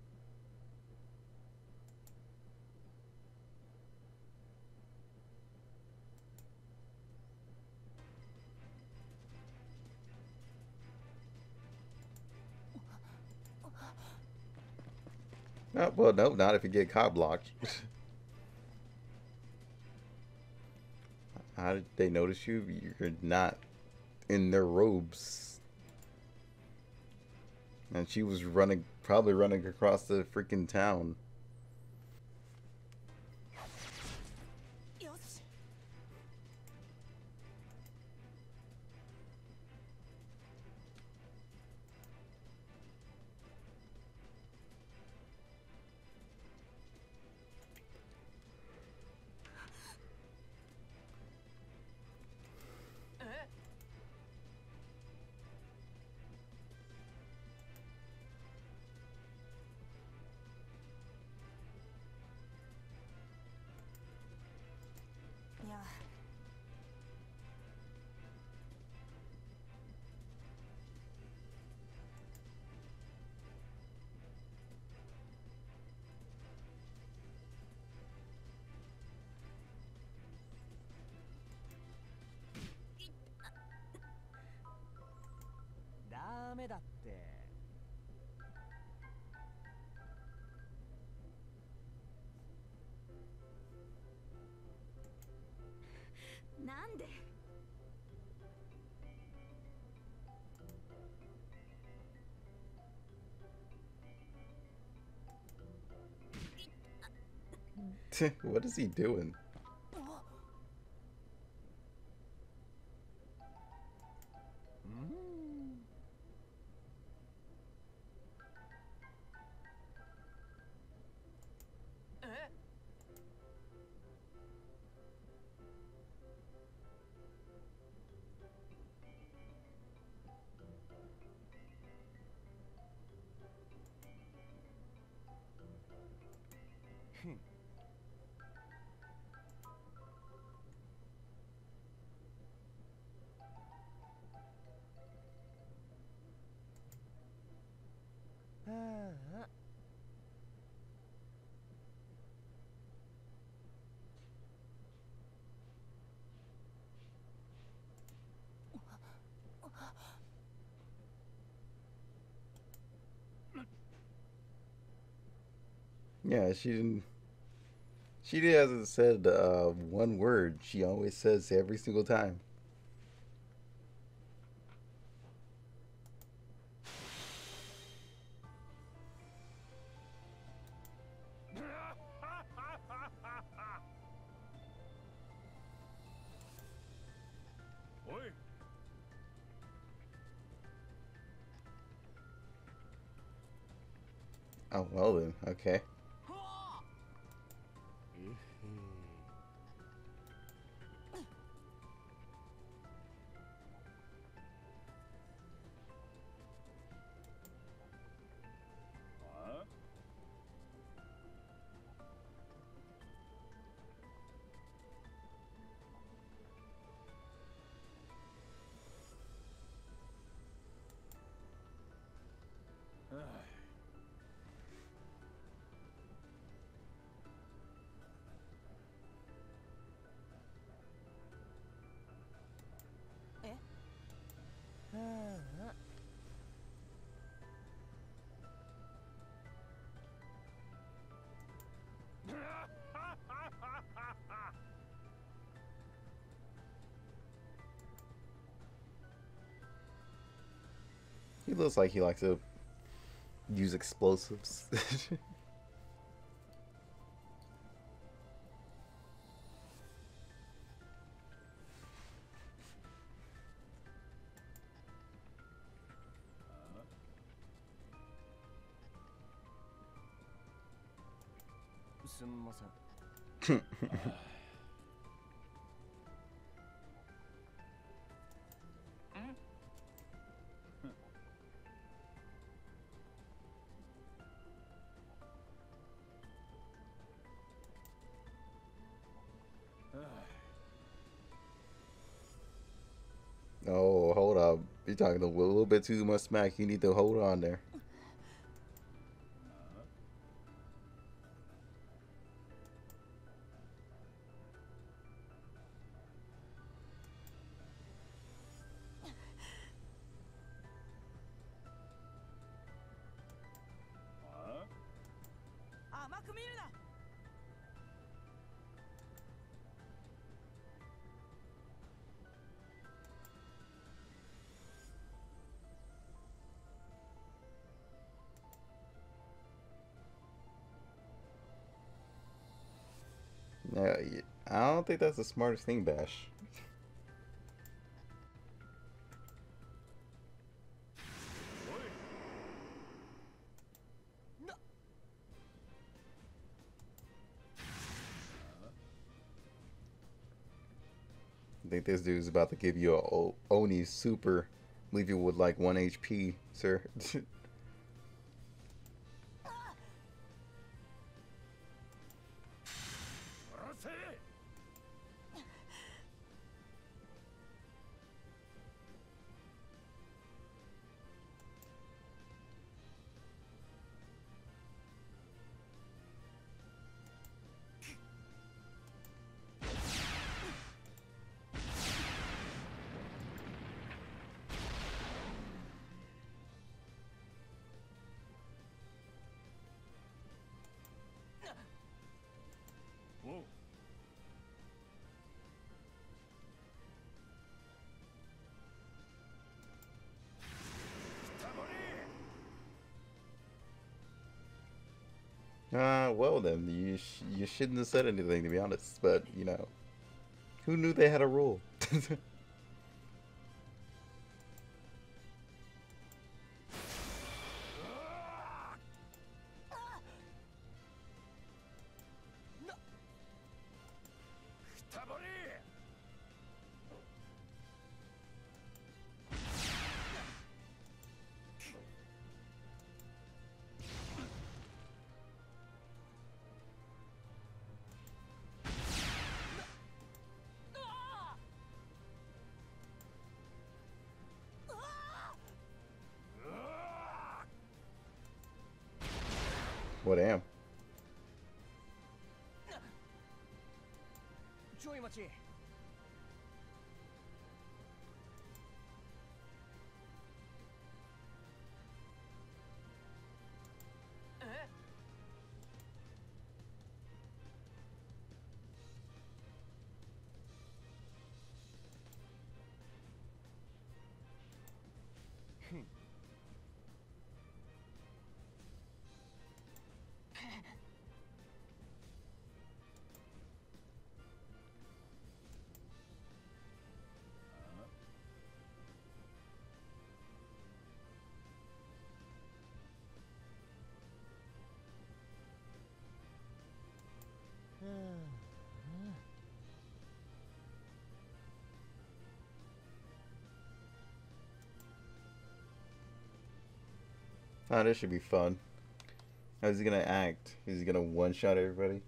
Oh, well, no, not if you get cop blocked. How did they notice you? You're not in their robes. And she was running, probably running across the freaking town. よし え いやダメだって。 なんで What is he doing? お Mm. えああ。 Yeah, she didn't. She hasn't said uh, one word. She always says every single time. Oi. Oh, well then. Okay. Huh? looks like he likes to use explosives. Oh, hold up. You're talking a little bit too much smack. You need to hold on there. Yeah, I don't think that's the smartest thing, Bash. I think this dude's about to give you a o Oni super, leave you with like one H P, sir. Whoa. Uh, well then, you sh you shouldn't have said anything, to be honest. But you know, who knew they had a rule? What am? ちょい待ち。 Oh, this should be fun. How's he gonna act? Is he gonna one-shot everybody?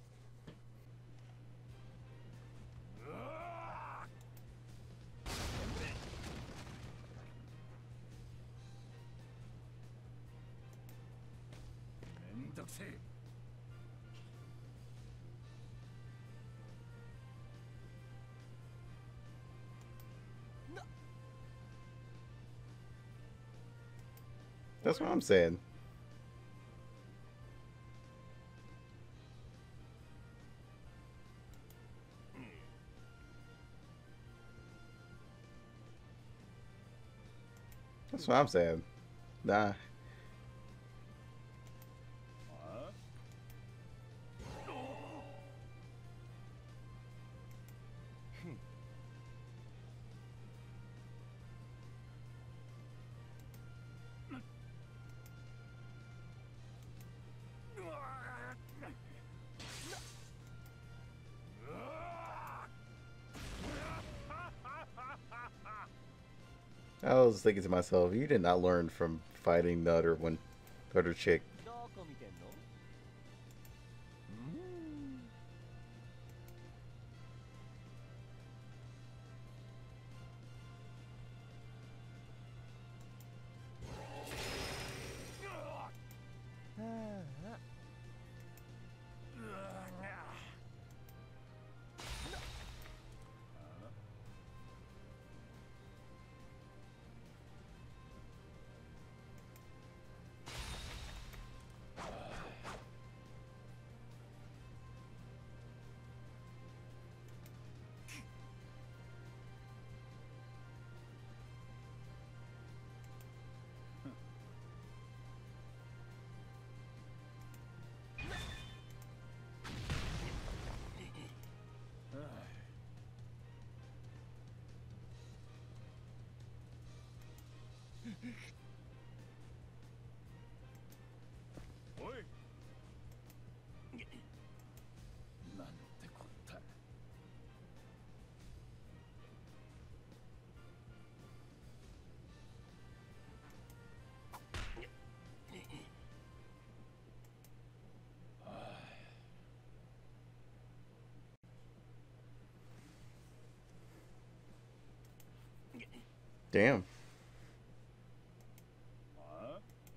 That's what I'm saying. That's what I'm saying. Nah. Huh? I was thinking to myself, you did not learn from fighting the other one, the other chick. どこ見てんの？うーん。おい。なんてこった。 Damn. あ？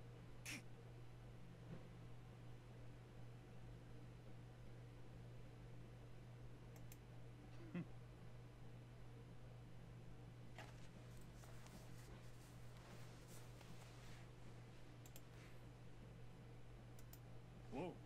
おう。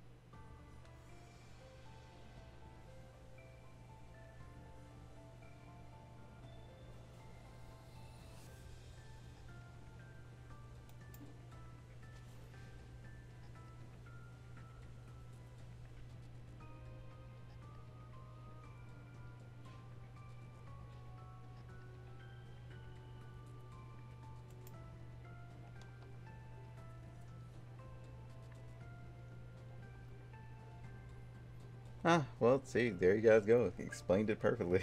Ah, well, see, there you guys go. He explained it perfectly.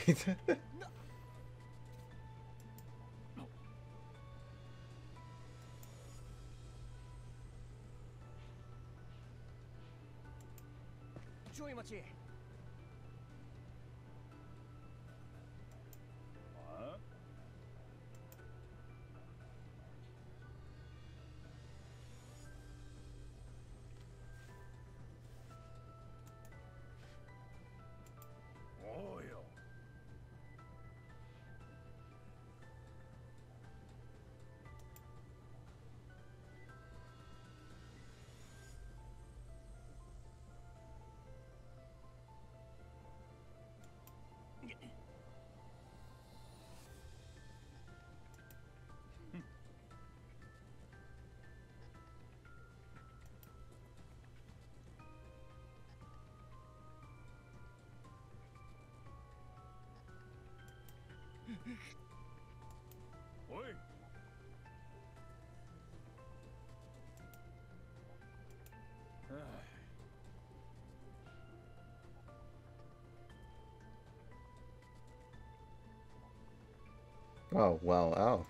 ちょい待ち。 あ？おうよ。おい。はあ。 Oh, wow, oh.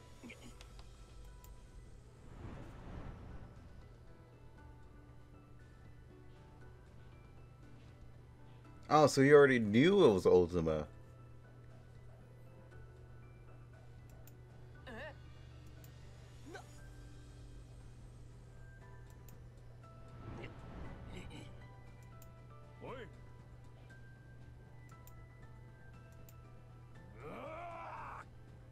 Oh, so you already knew it was Ultima. な。 おい。うわ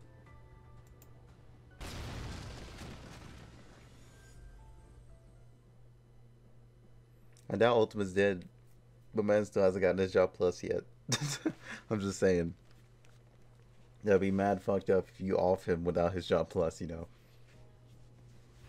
I doubt Ultima's dead, but man still hasn't gotten his job plus yet. I'm just saying. That'd be mad fucked up if you off him without his job plus, you know.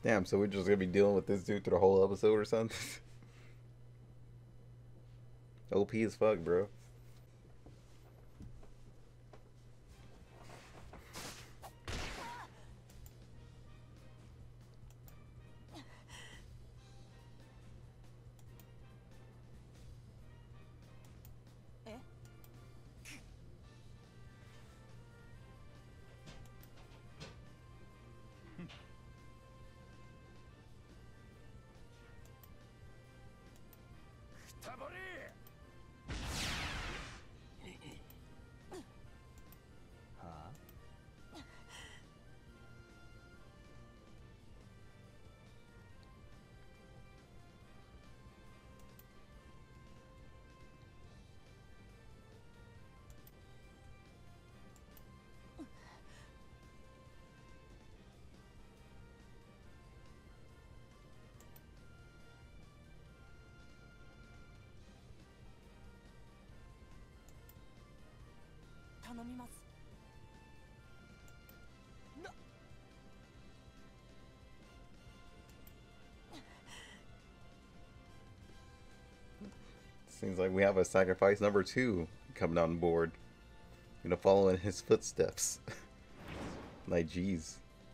Damn, so we're just gonna be dealing with this dude through the whole episode or something? O P as fuck, bro. Eh? くたばれ。はあ。 頼みます。な Seems like we have a sacrifice number two coming on board. Gonna follow in his footsteps. Like, jeez.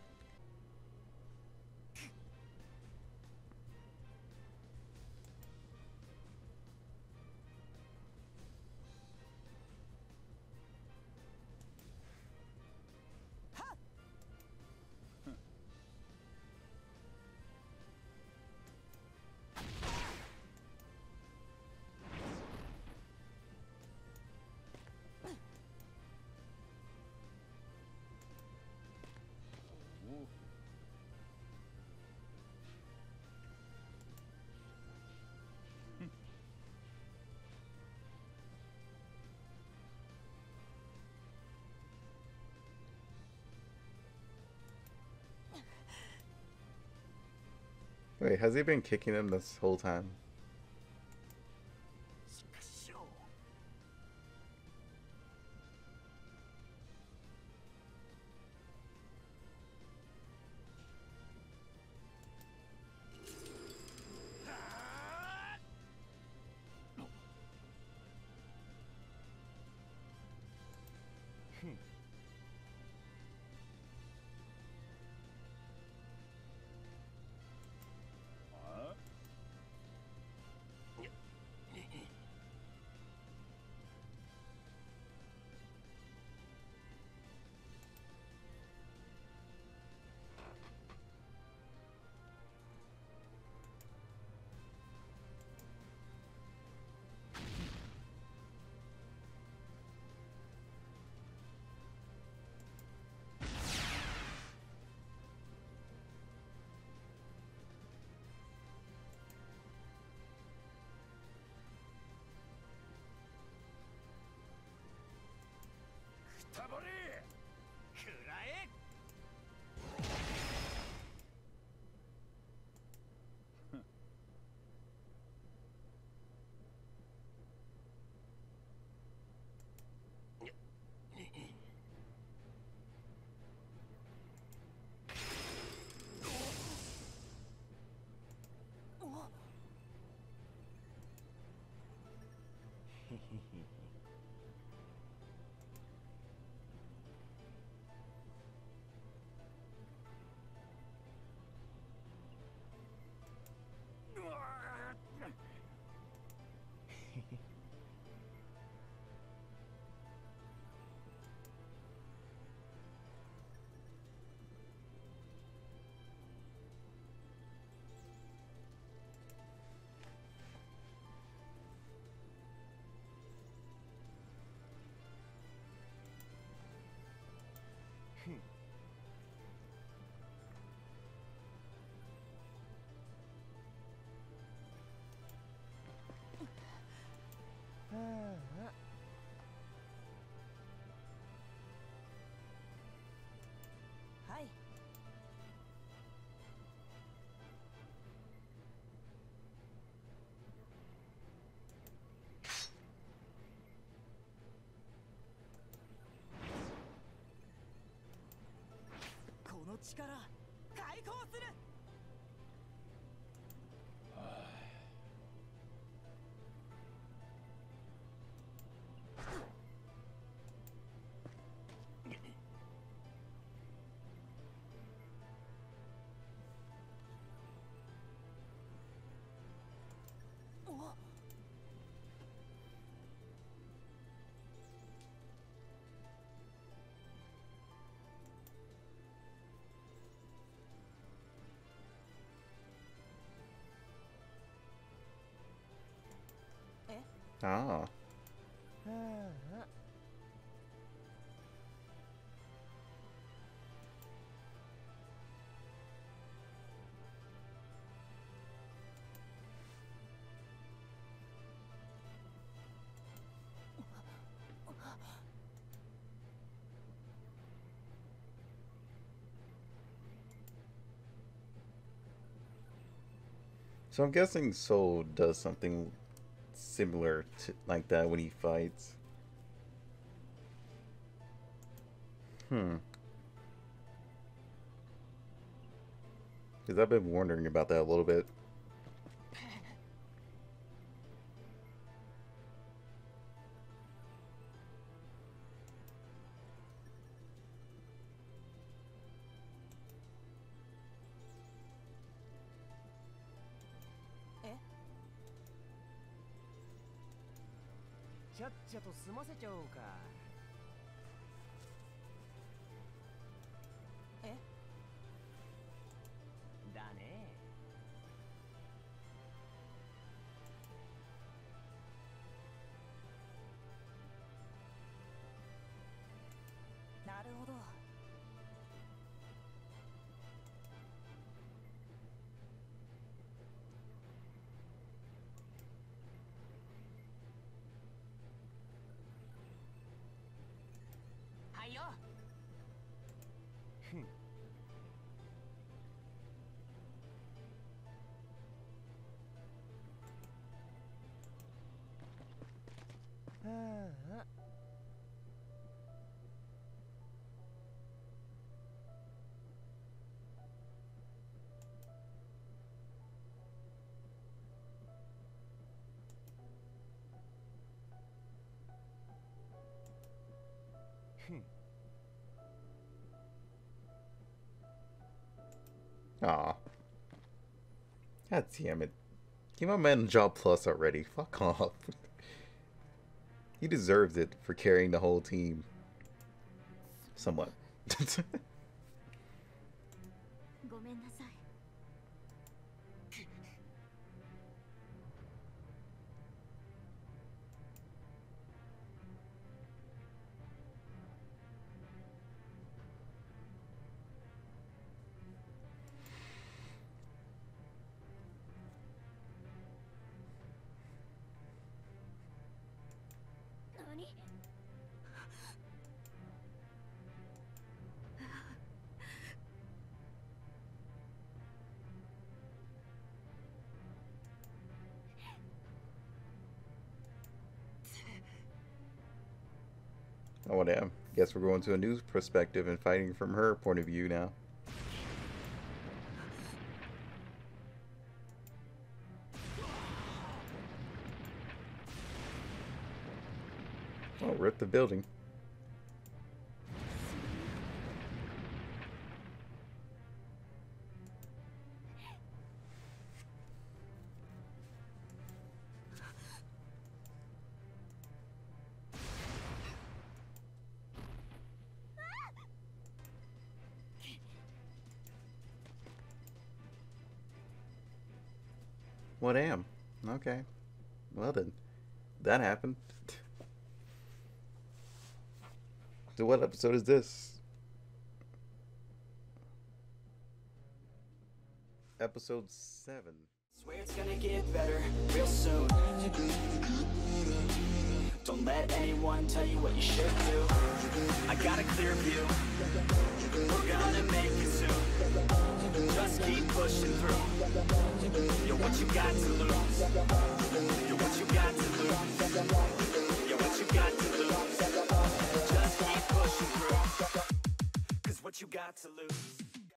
Wait, has he been kicking him this whole time? しかしよくたばれ。 くらえ はい この力解放する Ah. So I'm guessing Soul does something similar to like that when he fights. Hmm. Because I've been wondering about that a little bit. Eh? ちゃっちゃと済ませちゃおうか。 え？ だね。 なるほど。はいよ。 ふん。はあ。ふん。 Aw. God damn it. Give my man a job plus already. Fuck off. He deserves it for carrying the whole team. Somewhat. ごめんなさい。 何？ Oh damn. Guess we're going to a news perspective and fighting from her point of view now. Oh, rip the building. What am? Okay. Well then, that happened. So what episode is this? Episode seven. Swear it's gonna get better real soon. Don't let anyone tell you what you should do. I got a clear view. We're gonna make it soon. Just keep pushing through. You're what you got to lose. You're what you got to lose. You're what you got to lose. Just keep pushing through. Cause what you got to lose.